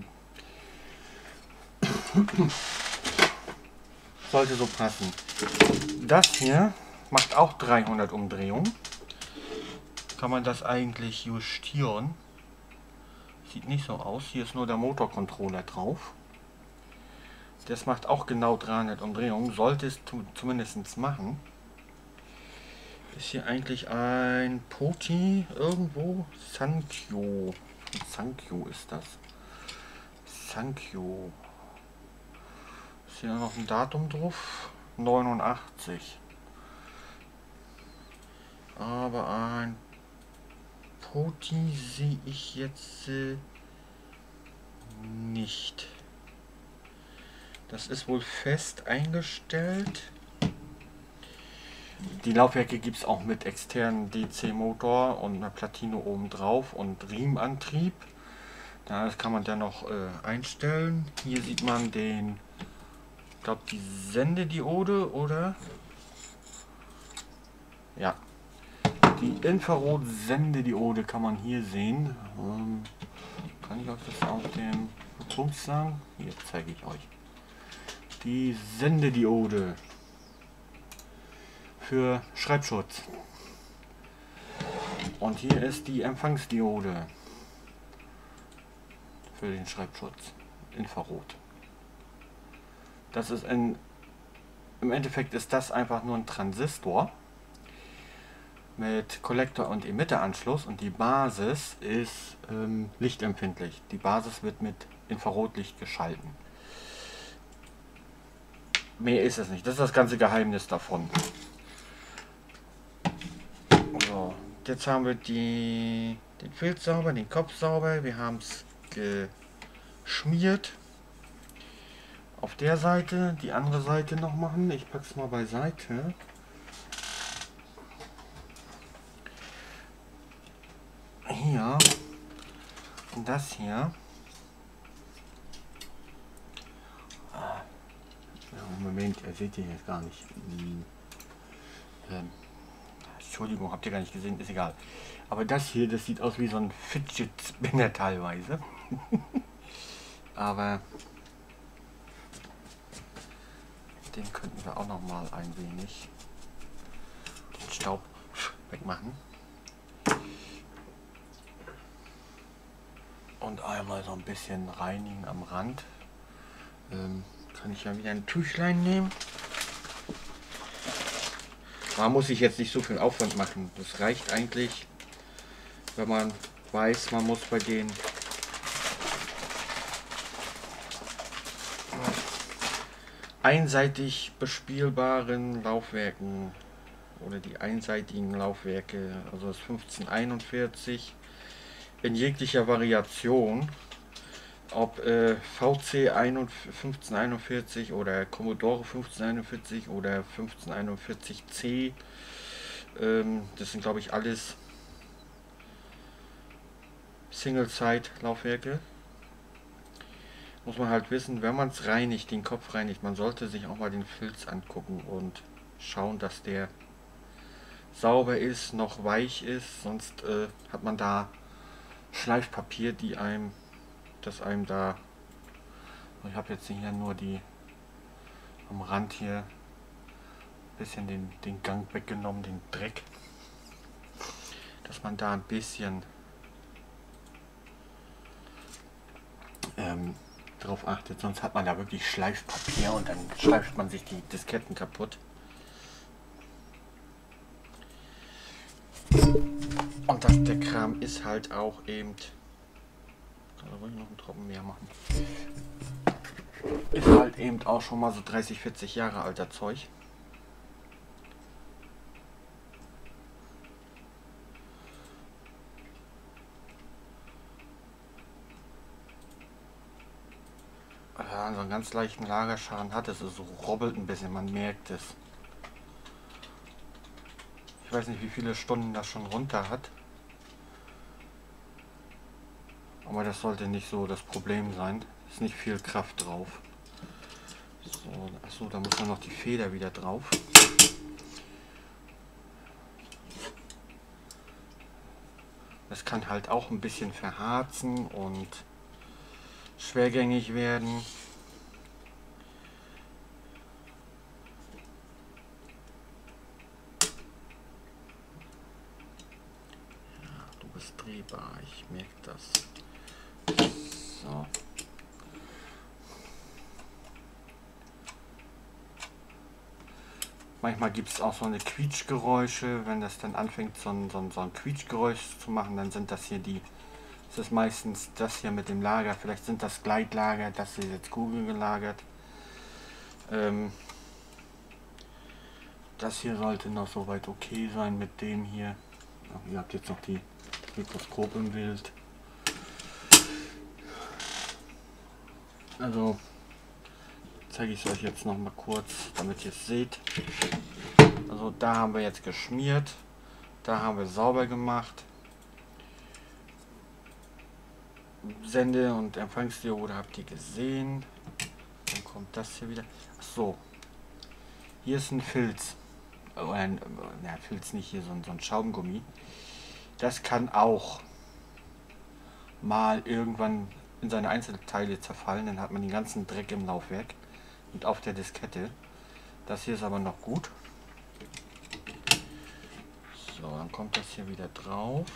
A: Sollte so passen. Das hier macht auch 300 Umdrehungen. Kann man das eigentlich justieren? Sieht nicht so aus. Hier ist nur der Motorcontroller drauf. Das macht auch genau 300 Umdrehungen. Sollte es zumindest machen. Ist hier eigentlich ein Poti irgendwo? Sankyo. Sankyo ist das. Sankyo. Ist hier noch ein Datum drauf? 89. Aber ein Poti sehe ich jetzt nicht. Das ist wohl fest eingestellt. Die Laufwerke gibt es auch mit externen DC-Motor und einer Platine oben drauf und Riemenantrieb. Das kann man dann noch einstellen. Hier sieht man den, ich glaube, die Sendediode, oder? Ja, die Infrarot-Sendediode kann man hier sehen. Kann ich euch das auf dem Punkt sagen? Hier zeige ich euch. Die Sendediode für Schreibschutz. Und hier ist die Empfangsdiode für den Schreibschutz. Infrarot. Das ist im Endeffekt ist das einfach nur ein Transistor mit Kollektor- und Emitteranschluss, und die Basis ist lichtempfindlich. Die Basis wird mit Infrarotlicht geschalten. Mehr ist es nicht. Das ist das ganze Geheimnis davon. So, jetzt haben wir den Filz sauber, den Kopf sauber. Wir haben es geschmiert. Auf der Seite, die andere Seite noch machen. Ich packe es mal beiseite. Hier und das hier. Moment, ihr seht ihr jetzt gar nicht. Entschuldigung, habt ihr gar nicht gesehen, ist egal. Aber das hier, das sieht aus wie so ein Fidget Spinner teilweise. Aber den könnten wir auch noch mal ein wenig den Staub wegmachen. Und einmal so ein bisschen reinigen am Rand. Kann ich ja wieder ein Tüchlein nehmen. Da muss ich jetzt nicht so viel Aufwand machen. Das reicht eigentlich, wenn man weiß, man muss bei den einseitig bespielbaren Laufwerken oder die einseitigen Laufwerke, also das 1541 in jeglicher Variation, ob VC 1541 oder Commodore 1541 oder 1541C, das sind, glaube ich, alles Single-Side-Laufwerke. Muss man halt wissen, wenn man es reinigt, den Kopf reinigt, man sollte sich auch mal den Filz angucken und schauen, dass der sauber ist, noch weich ist, sonst hat man da Schleifpapier, das einem da, ich habe jetzt hier nur die am Rand hier ein bisschen den Gang weggenommen, den Dreck, dass man da ein bisschen drauf achtet, sonst hat man da wirklich Schleifpapier und dann schleift man sich die Disketten kaputt. Und der Kram ist halt auch eben, kann da ruhig noch einen Tropfen mehr machen, ist halt eben auch schon mal so 30, 40 Jahre alter Zeug. Ja, so einen ganz leichten Lagerschaden hat es, so robbelt ein bisschen, man merkt es. Ich weiß nicht, wie viele Stunden das schon runter hat. Aber das sollte nicht so das Problem sein. Ist nicht viel Kraft drauf. So, achso, da muss dann noch die Feder wieder drauf. Das kann halt auch ein bisschen verharzen und schwergängig werden. Ja, du bist drehbar, ich merke das. So. Manchmal gibt es auch so eine Quietschgeräusche, wenn das dann anfängt so ein Quietschgeräusch zu machen, dann sind das hier das ist meistens das hier mit dem Lager, vielleicht sind das Gleitlager, das ist jetzt kugelgelagert. Das hier sollte noch soweit okay sein mit dem hier. Ach, ihr habt jetzt noch die Mikroskop im Bild. zeige ich es euch jetzt noch mal kurz, damit ihr es seht. Also da haben wir jetzt geschmiert, da haben wir sauber gemacht. Sende- und Empfangsdiode habt ihr gesehen. Dann kommt das hier wieder. Ach so, hier ist ein Filz. Filz nicht, hier so ein Schaumgummi. Das kann auch mal irgendwann in seine Einzelteile zerfallen, dann hat man den ganzen Dreck im Laufwerk und auf der Diskette. Das hier ist aber noch gut. So, dann kommt das hier wieder drauf.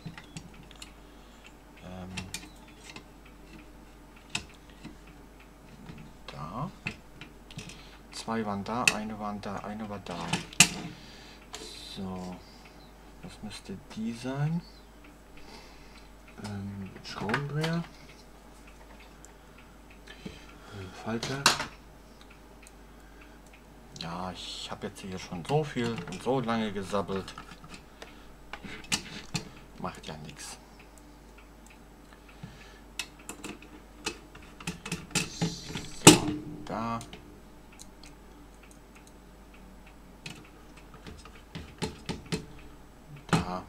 A: Da. Zwei waren da, eine war da, eine war da. So, das müsste die sein. Schraubendreher. Falter. Ja, ich habe jetzt hier schon so viel und so lange gesabbelt. Macht ja nichts. So, da. Da.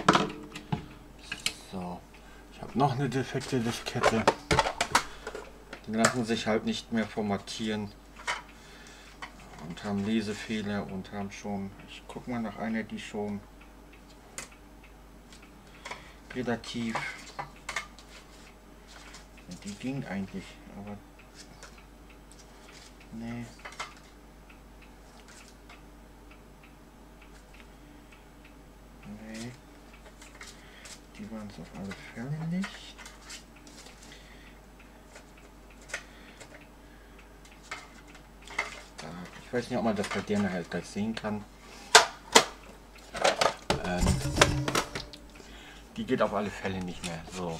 A: So. Ich habe noch eine defekte Diskette. Die lassen sich halt nicht mehr formatieren. Und haben Lesefehler und haben schon, ich gucke mal nach einer, die schon relativ, die ging eigentlich, aber nee. Nee, die waren es auf alle Fälle nicht. Ich weiß nicht, ob man das bei der halt gleich sehen kann. Die geht auf alle Fälle nicht mehr. So.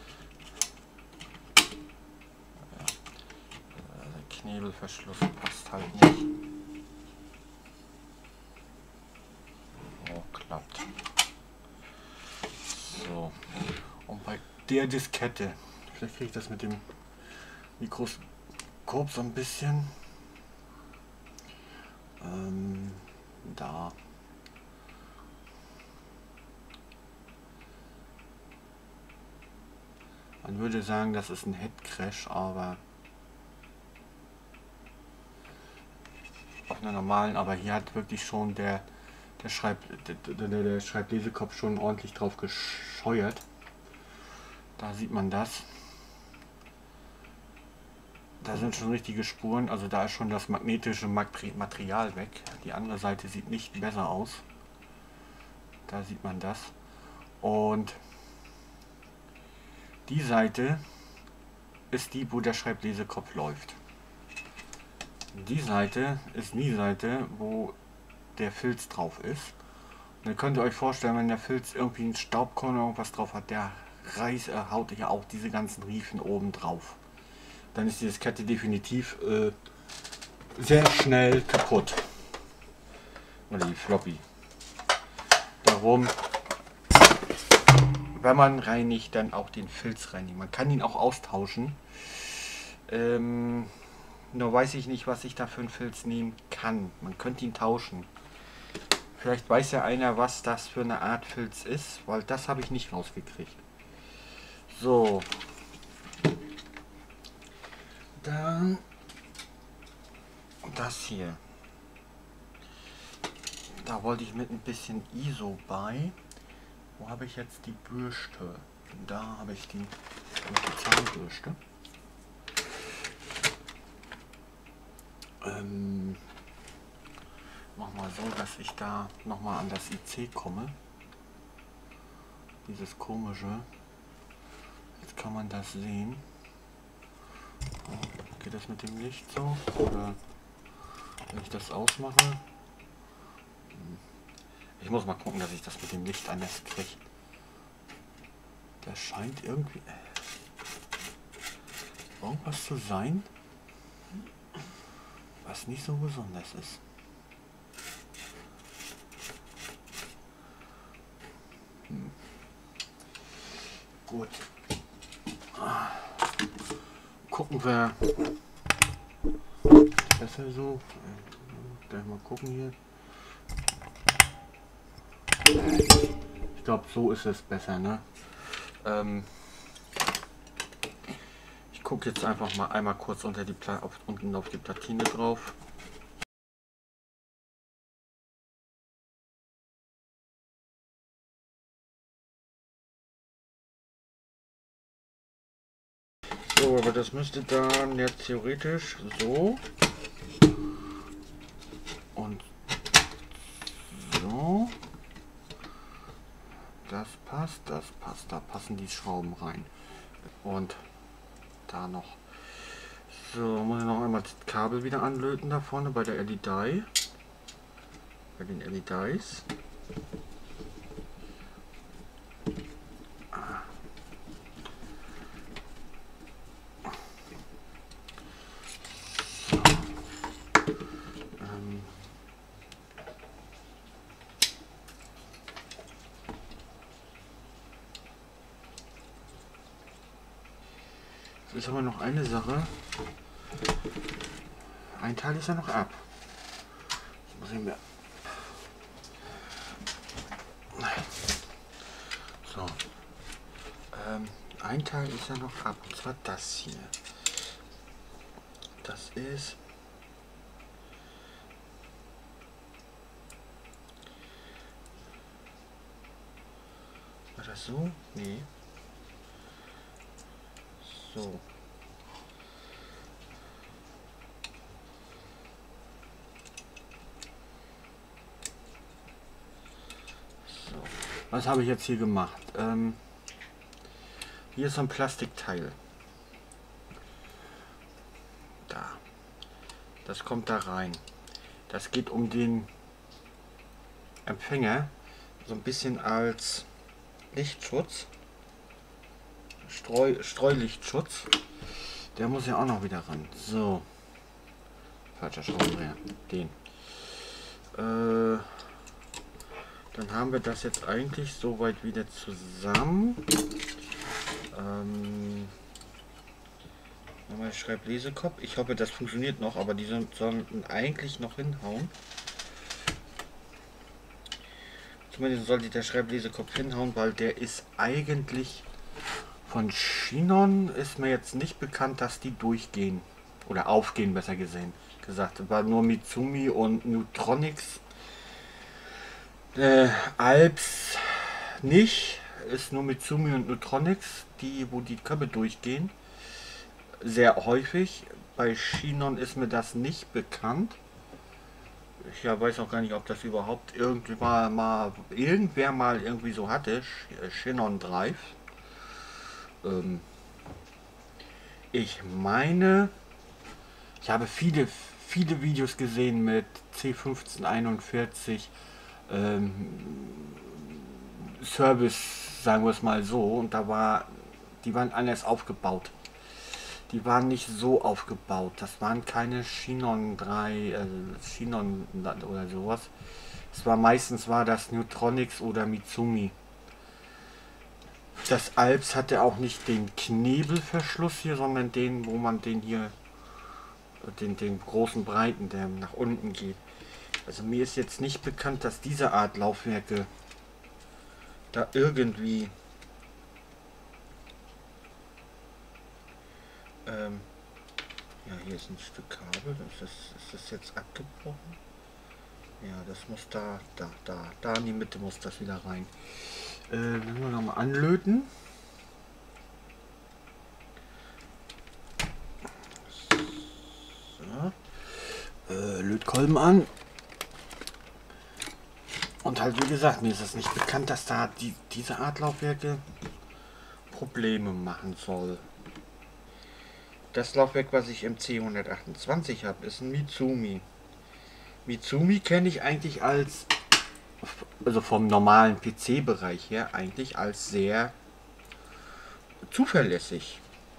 A: Der Knebelverschluss passt halt nicht. Oh, klappt. So. Und bei der Diskette, vielleicht kriege ich das mit dem Mikroskop so ein bisschen. Da. Man würde sagen, das ist ein Headcrash, aber auf einer normalen, aber hier hat wirklich schon der Schreiblesekopf schon ordentlich drauf gescheuert. Da sieht man das. Da sind schon richtige Spuren, also da ist schon das magnetische Material weg. Die andere Seite sieht nicht besser aus. Da sieht man das. Und die Seite ist die, wo der Schreiblesekopf läuft. Die Seite ist die Seite, wo der Filz drauf ist. Und dann könnt ihr euch vorstellen, wenn der Filz irgendwie einen Staubkorn oder irgendwas drauf hat, der haut ja auch diese ganzen Riefen oben drauf. Dann ist die Diskette definitiv sehr schnell kaputt. Oder die Floppy. Darum, wenn man reinigt, dann auch den Filz reinigen. Man kann ihn auch austauschen. Nur weiß ich nicht, was ich da für einen Filz nehmen kann. Man könnte ihn tauschen. Vielleicht weiß ja einer, was das für eine Art Filz ist, weil das habe ich nicht rausgekriegt. So. Dann das hier. Da wollte ich mit ein bisschen ISO bei. Wo habe ich jetzt die Bürste? Da habe ich die Zahnbürste. Mach mal so, dass ich da nochmal an das IC komme. Dieses komische. Jetzt kann man das sehen. Geht das mit dem Licht so? Oder wenn ich das ausmache? Ich muss mal gucken, dass ich das mit dem Licht anders kriege. Der scheint irgendwie irgendwas zu sein, was nicht so besonders ist. Gut. Gucken wir besser so. Gleich mal gucken hier. Ich glaube, so ist es besser, ne? Ich gucke jetzt einfach mal einmal kurz unter die unten auf die Platine drauf. So, aber das müsste dann jetzt theoretisch so und so. Das passt, da passen die Schrauben rein. Und da noch. So, muss ich noch einmal das Kabel wieder anlöten da vorne bei der LED. Bei den LEDs. Ist aber noch eine Sache. Ein Teil ist ja noch ab. Das muss ich mir. So. Ein Teil ist ja noch ab. Und zwar das hier. Das ist. War das so? Nee. So. Was habe ich jetzt hier gemacht? Hier ist so ein Plastikteil. Da. Das kommt da rein. Das geht um den Empfänger so ein bisschen als Lichtschutz. Streulichtschutz. Der muss ja auch noch wieder ran. So. Falscher Schraubendreher. Den. Dann haben wir das jetzt eigentlich soweit wieder zusammen. Nochmal Schreiblesekopf. Ich hoffe, das funktioniert noch, aber die sollten eigentlich noch hinhauen. Zumindest sollte der Schreiblesekopf hinhauen, weil der ist eigentlich von Chinon, ist mir jetzt nicht bekannt, dass die durchgehen. Oder aufgehen, besser gesagt. War nur Mitsumi und Nutronics. Alps nicht. Ist nur Mitsumi und Nutronics, wo die Köpfe durchgehen. Sehr häufig. Bei Chinon ist mir das nicht bekannt. Ich weiß auch gar nicht, ob das überhaupt irgendwer mal irgendwie so hatte. Chinon Drive. Ich meine, ich habe viele Videos gesehen mit C1541 Service, sagen wir es mal so, und die waren anders aufgebaut. Die waren nicht so aufgebaut. Das waren keine Chinon 3, Chinon oder sowas. Meistens war das Nutronics oder Mitsumi. Das Alps hatte auch nicht den Knebelverschluss hier, sondern den, wo man den hier, den großen breiten, der nach unten geht. Also mir ist jetzt nicht bekannt, dass diese Art Laufwerke da irgendwie ja, hier ist ein Stück Kabel. Ist das jetzt abgebrochen? Ja, das muss da in die Mitte muss das wieder rein. Wenn wir nochmal anlöten. So. Lötkolben an. Und halt wie gesagt, mir ist es nicht bekannt, dass da diese Art Laufwerke Probleme machen soll. Das Laufwerk, was ich im C128 habe, ist ein Mitsumi. Mitsumi kenne ich eigentlich als, also vom normalen PC-Bereich her, eigentlich als sehr zuverlässig.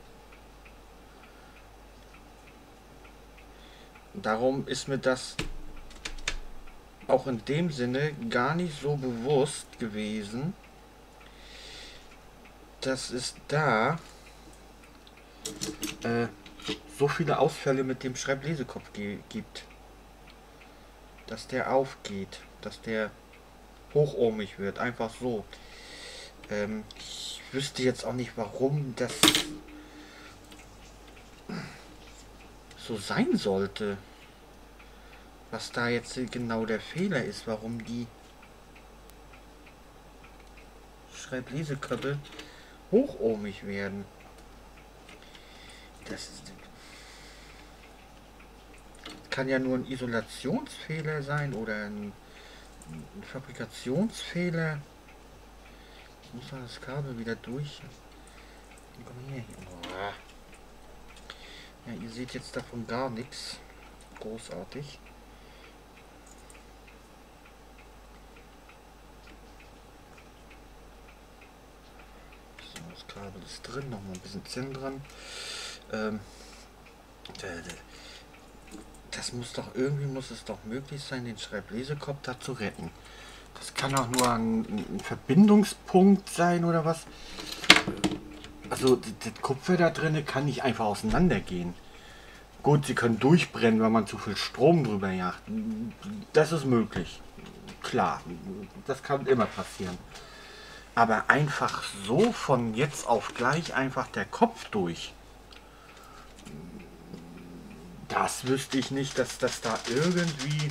A: Darum ist mir das auch in dem Sinne gar nicht so bewusst gewesen, dass es da so viele Ausfälle mit dem Schreiblesekopf gibt, dass der aufgeht, dass der hochohmig wird, einfach so. Ich wüsste jetzt auch nicht, warum das so sein sollte. Was da jetzt genau der Fehler ist, warum die Schreibleseköpfe hochohmig werden. Das kann ja nur ein Isolationsfehler sein oder ein Fabrikationsfehler. Ich muss da das Kabel wieder durch. Komm her. Ja, ihr seht jetzt davon gar nichts. Großartig. So, das Kabel ist drin, noch mal ein bisschen Zinn dran. Das muss doch, irgendwie muss es doch möglich sein, den Schreiblesekopf da zu retten. Das kann auch nur ein Verbindungspunkt sein oder was. Also das Kupfer da drin kann nicht einfach auseinandergehen. Gut, sie können durchbrennen, wenn man zu viel Strom drüber jagt. Das ist möglich. Klar, das kann immer passieren. Aber einfach so von jetzt auf gleich einfach der Kopf durch. Das wüsste ich nicht, dass das da irgendwie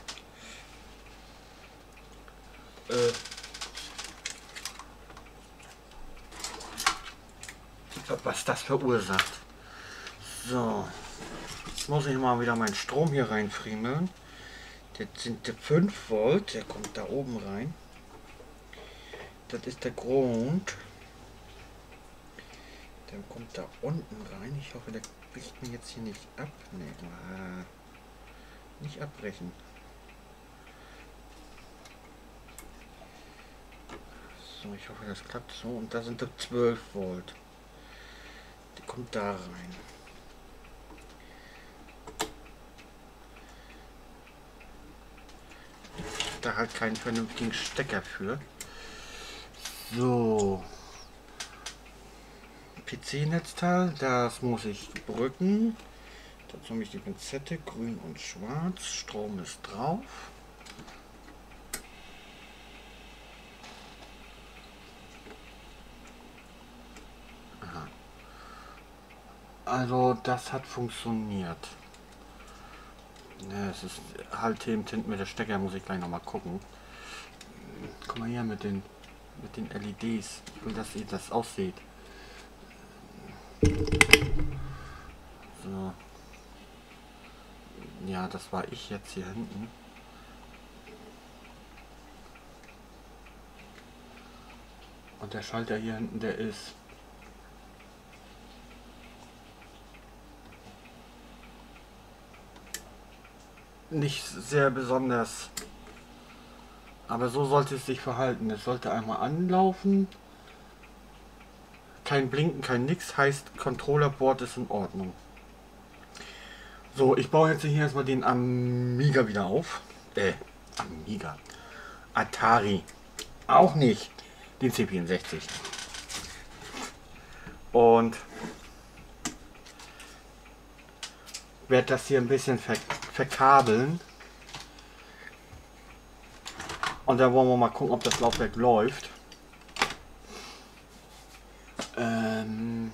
A: was das verursacht. So, jetzt muss ich mal wieder meinen Strom hier reinfriemeln. Das sind die 5 Volt, der kommt da oben rein. Das ist der Grund. Der kommt da unten rein. Ich hoffe, der bricht mir jetzt hier nicht ab. Nee, nicht abbrechen. So, ich hoffe, das klappt so. Und da sind die 12 Volt. Die kommt da rein. Da halt keinen vernünftigen Stecker für. So. PC-Netzteil, das muss ich brücken. Dazu habe ich die Pinzette, grün und schwarz. Strom ist drauf. Aha. Also das hat funktioniert. Ja, es ist halt hinten mit der Stecker, muss ich gleich noch mal gucken. Guck mal hier mit den LEDs. Ich will, dass ihr das ausseht. So. Ja, das war ich jetzt hier hinten. Und der Schalter hier hinten, der ist nicht sehr besonders. Aber so sollte es sich verhalten. Es sollte einmal anlaufen. Kein Blinken, kein Nix. Heißt, Controllerboard ist in Ordnung. So, ich baue jetzt hier erstmal den Amiga wieder auf. Amiga. Atari. Auch nicht. Den C64. Und werde das hier ein bisschen verkabeln. Und dann wollen wir mal gucken, ob das Laufwerk läuft. Wie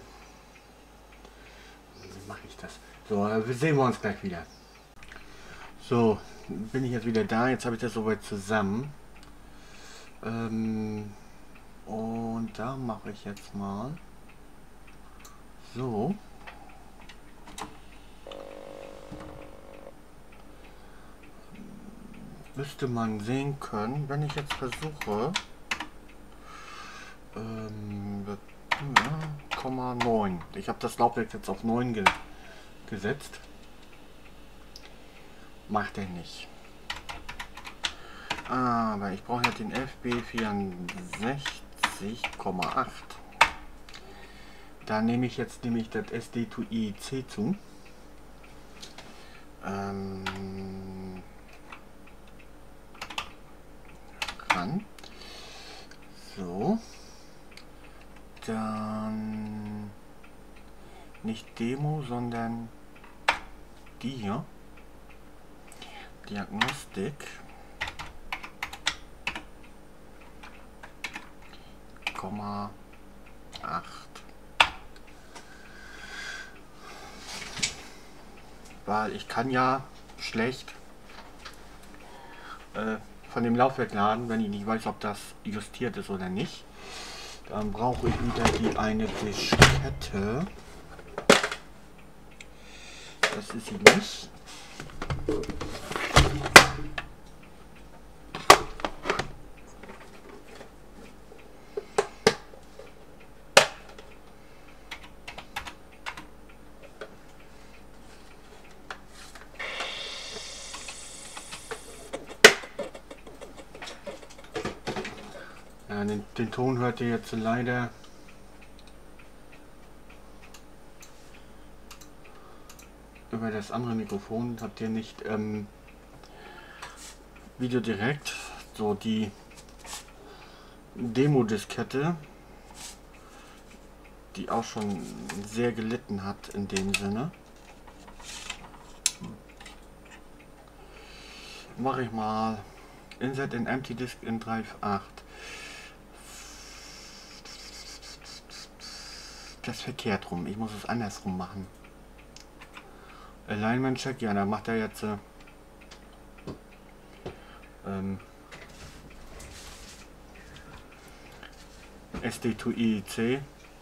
A: mache ich das? So, sehen wir uns gleich wieder. So, bin ich jetzt wieder da. Jetzt habe ich das soweit zusammen. Und da mache ich jetzt mal so. Müsste man sehen können, wenn ich jetzt versuche 9. Ich habe das Laufwerk jetzt auf 9 gesetzt. Macht er nicht. Aber ich brauche ja den FB64,8. Da nehme ich jetzt nämlich das SD2I-C zu. Ran. So. Dann Nicht Demo, sondern die hier. Diagnostik. Komma 8. Weil ich kann ja schlecht von dem Laufwerk laden, wenn ich nicht weiß, ob das justiert ist oder nicht. Dann brauche ich wieder die eine Diskette. Das ist sie nicht. Ja, den Ton hört ihr jetzt leider über das andere Mikrofon. Habt ihr nicht Video direkt. So, die Demo-Diskette, die auch schon sehr gelitten hat in dem Sinne. Mache ich mal Insert in Empty Disk in Drive 8. Das ist verkehrt rum. Ich muss es andersrum machen. Alignment Check, ja, da macht er jetzt SD to IEC.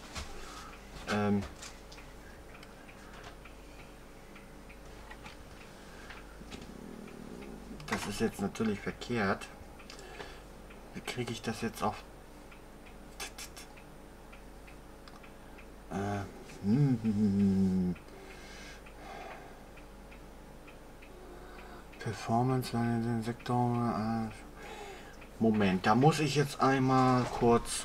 A: Das ist jetzt natürlich verkehrt. Wie kriege ich das jetzt auf Performance, den Sektor. Moment, da muss ich jetzt einmal kurz.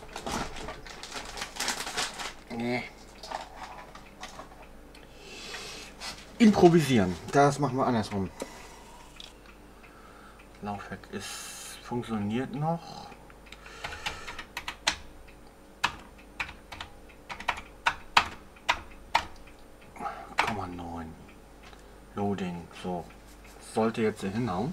A: Improvisieren. Das machen wir andersrum. Laufwerk ist funktioniert noch. Komma 9. Loading. So. Sollte jetzt hier hinhauen.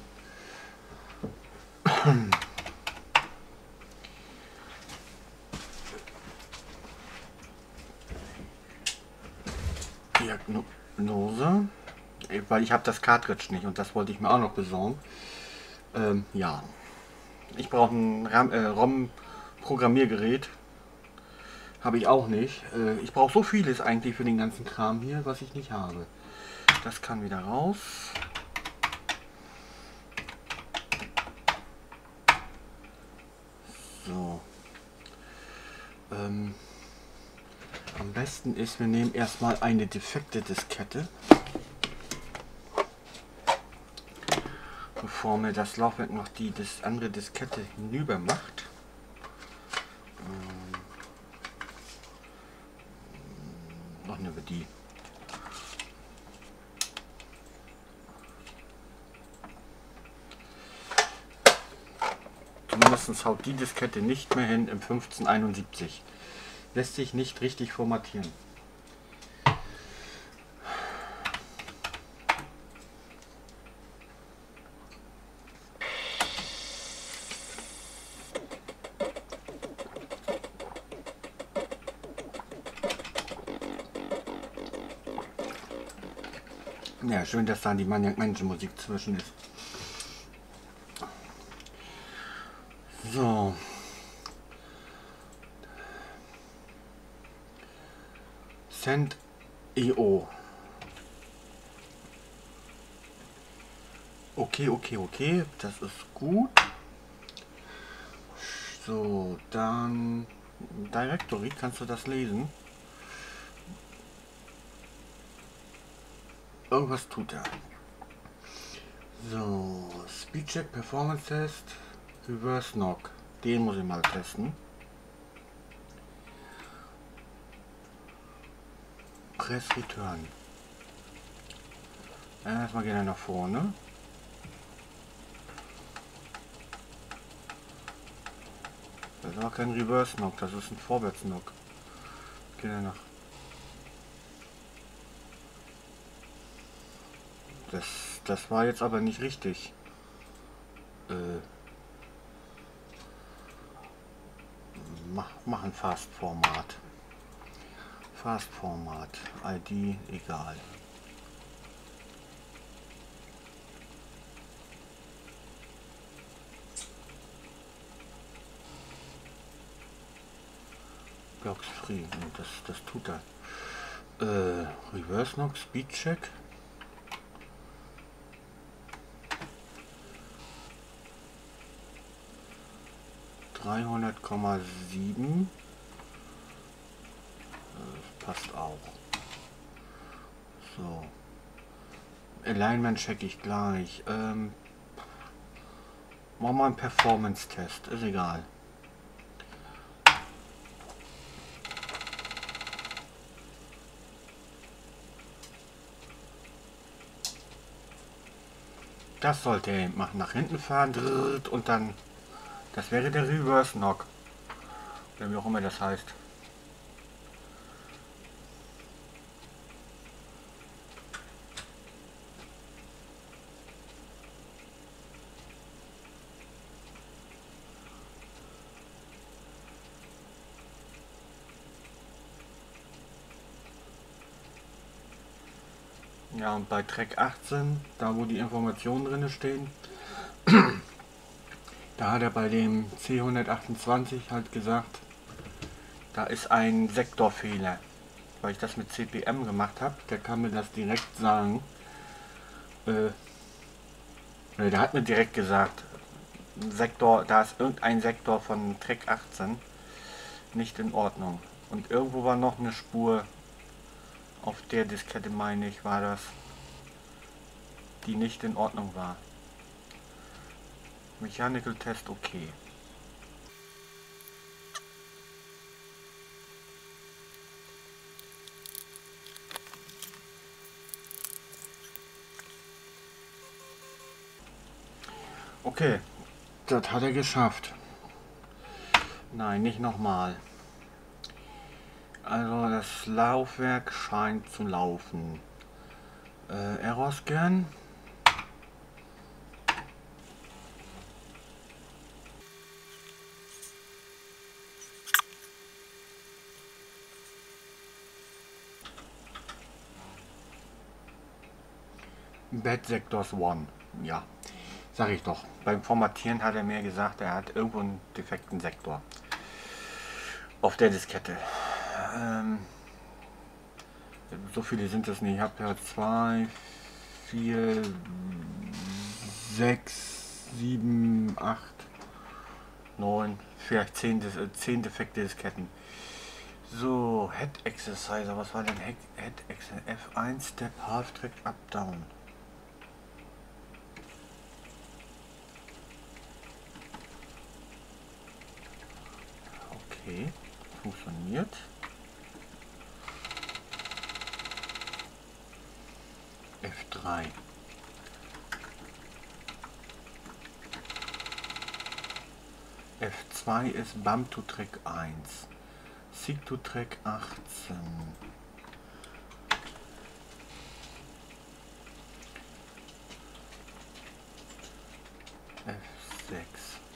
A: Diagnose. Weil ich habe das Cartridge nicht und das wollte ich mir auch noch besorgen. Ja. Ich brauche ein ROM-Programmiergerät. Habe ich auch nicht. Ich brauche so vieles eigentlich für den ganzen Kram hier, was ich nicht habe. Das kann wieder raus. So. Am besten ist, wir nehmen erstmal eine defekte Diskette, bevor mir das Laufwerk noch die andere Diskette hinüber macht. Noch über die. Zumindest haut die Diskette nicht mehr hin im 1571. Lässt sich nicht richtig formatieren. Ja, schön, dass da die Menschenmusik zwischen ist. So. Send EO. Okay. Das ist gut. So, dann Directory, kannst du das lesen? Irgendwas tut er. So, Speedcheck, Performance Test, Reverse Knock. Den muss ich mal testen. Press Return. Erstmal gehen wir nach vorne. Das ist auch kein Reverse Knock, das ist ein Vorwärts Knock. Gehen wir nach. Das war jetzt aber nicht richtig. Mach ein Fast-Format. Fast-Format. ID egal. Blocks free. Und das tut er. Reverse Knock, Speed Check. (300,7). Passt auch. So. Alignment check ich gleich. Machen wir einen Performance-Test. Ist egal. Das sollte er machen. Nach hinten fahren und dann... Das wäre der Reverse Knock. Oder wie auch immer das heißt. Ja, und bei Track 18, da wo die Informationen drin stehen, da hat er bei dem C128 halt gesagt, da ist ein Sektorfehler. Weil ich das mit CPM gemacht habe, der kann mir das direkt sagen. Der hat mir direkt gesagt, Sektor, da ist irgendein Sektor von Track 18 nicht in Ordnung. Und irgendwo war noch eine Spur, auf der Diskette meine ich, war das, die nicht in Ordnung war. Mechanical Test okay. Okay, das hat er geschafft. Nein, nicht nochmal. Also das Laufwerk scheint zu laufen. Error-Scan. Bad Sectors 1. Ja, sag ich doch. Beim Formatieren hat er mir gesagt, er hat irgendwo einen defekten Sektor. Auf der Diskette. So viele sind es nicht. Ich habe ja 2, 4, 6, 7, 8, 9, vielleicht 10 defekte Disketten. So, Head Exerciser. Was war denn Head Exerciser? F1 Step Half Track Up Down. Okay, funktioniert. F3. F2 ist Bump to Track 1. Seek to Track 18. F6.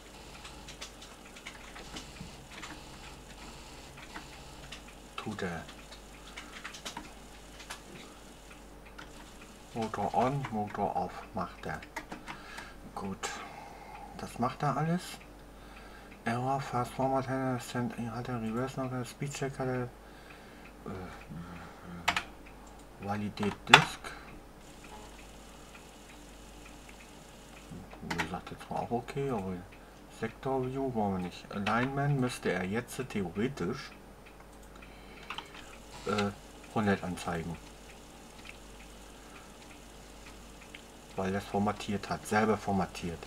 A: Tut er. Motor on, Motor off macht er. Gut. Das macht er alles. Error, Fast Format hat er Reverse noch, Speed Check hat er. Validate Disk. Wie sagt jetzt mal auch okay, aber Sektor View wollen wir nicht. Alignment müsste er jetzt theoretisch 100 anzeigen. Weil das formatiert hat, selber formatiert.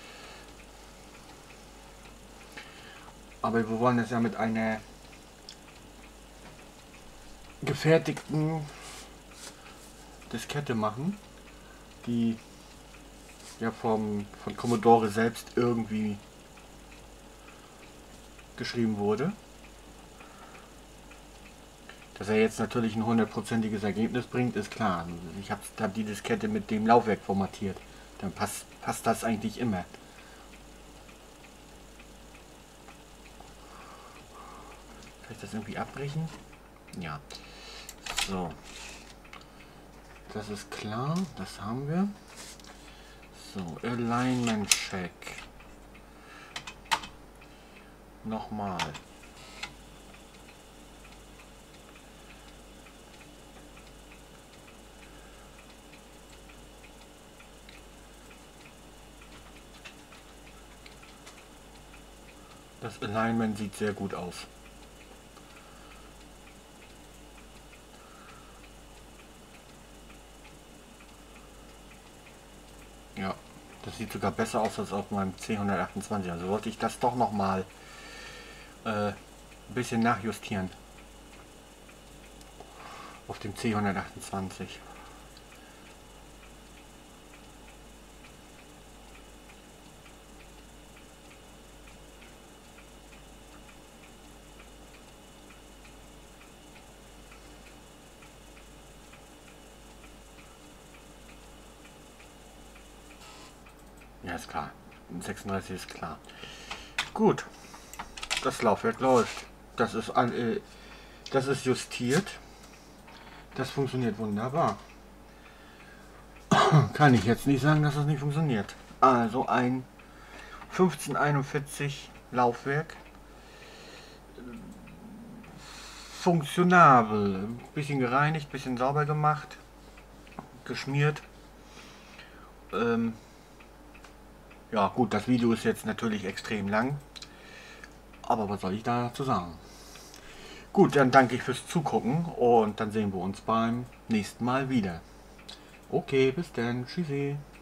A: Aber wir wollen es ja mit einer gefertigten Diskette machen, die ja von Commodore selbst irgendwie geschrieben wurde. Dass er jetzt natürlich ein hundertprozentiges Ergebnis bringt, ist klar. Ich hab die Diskette mit dem Laufwerk formatiert. Dann passt das eigentlich immer. Kann ich das irgendwie abbrechen? Ja. So. Das ist klar. Das haben wir. So, Alignment Check. Nochmal. Das Alignment sieht sehr gut aus. Ja, das sieht sogar besser aus als auf meinem C128. Also wollte ich das doch nochmal ein bisschen nachjustieren. Auf dem C128. Ja, ist klar. 36 ist klar. Gut. Das Laufwerk läuft. Das ist justiert. Das funktioniert wunderbar. Kann ich jetzt nicht sagen, dass das nicht funktioniert. Also ein 1541 Laufwerk. Funktionabel. Bisschen gereinigt, bisschen sauber gemacht. Geschmiert. Ja gut, das Video ist jetzt natürlich extrem lang. Aber was soll ich dazu sagen? Gut, dann danke ich fürs Zugucken und dann sehen wir uns beim nächsten Mal wieder. Okay, bis dann. Tschüssi.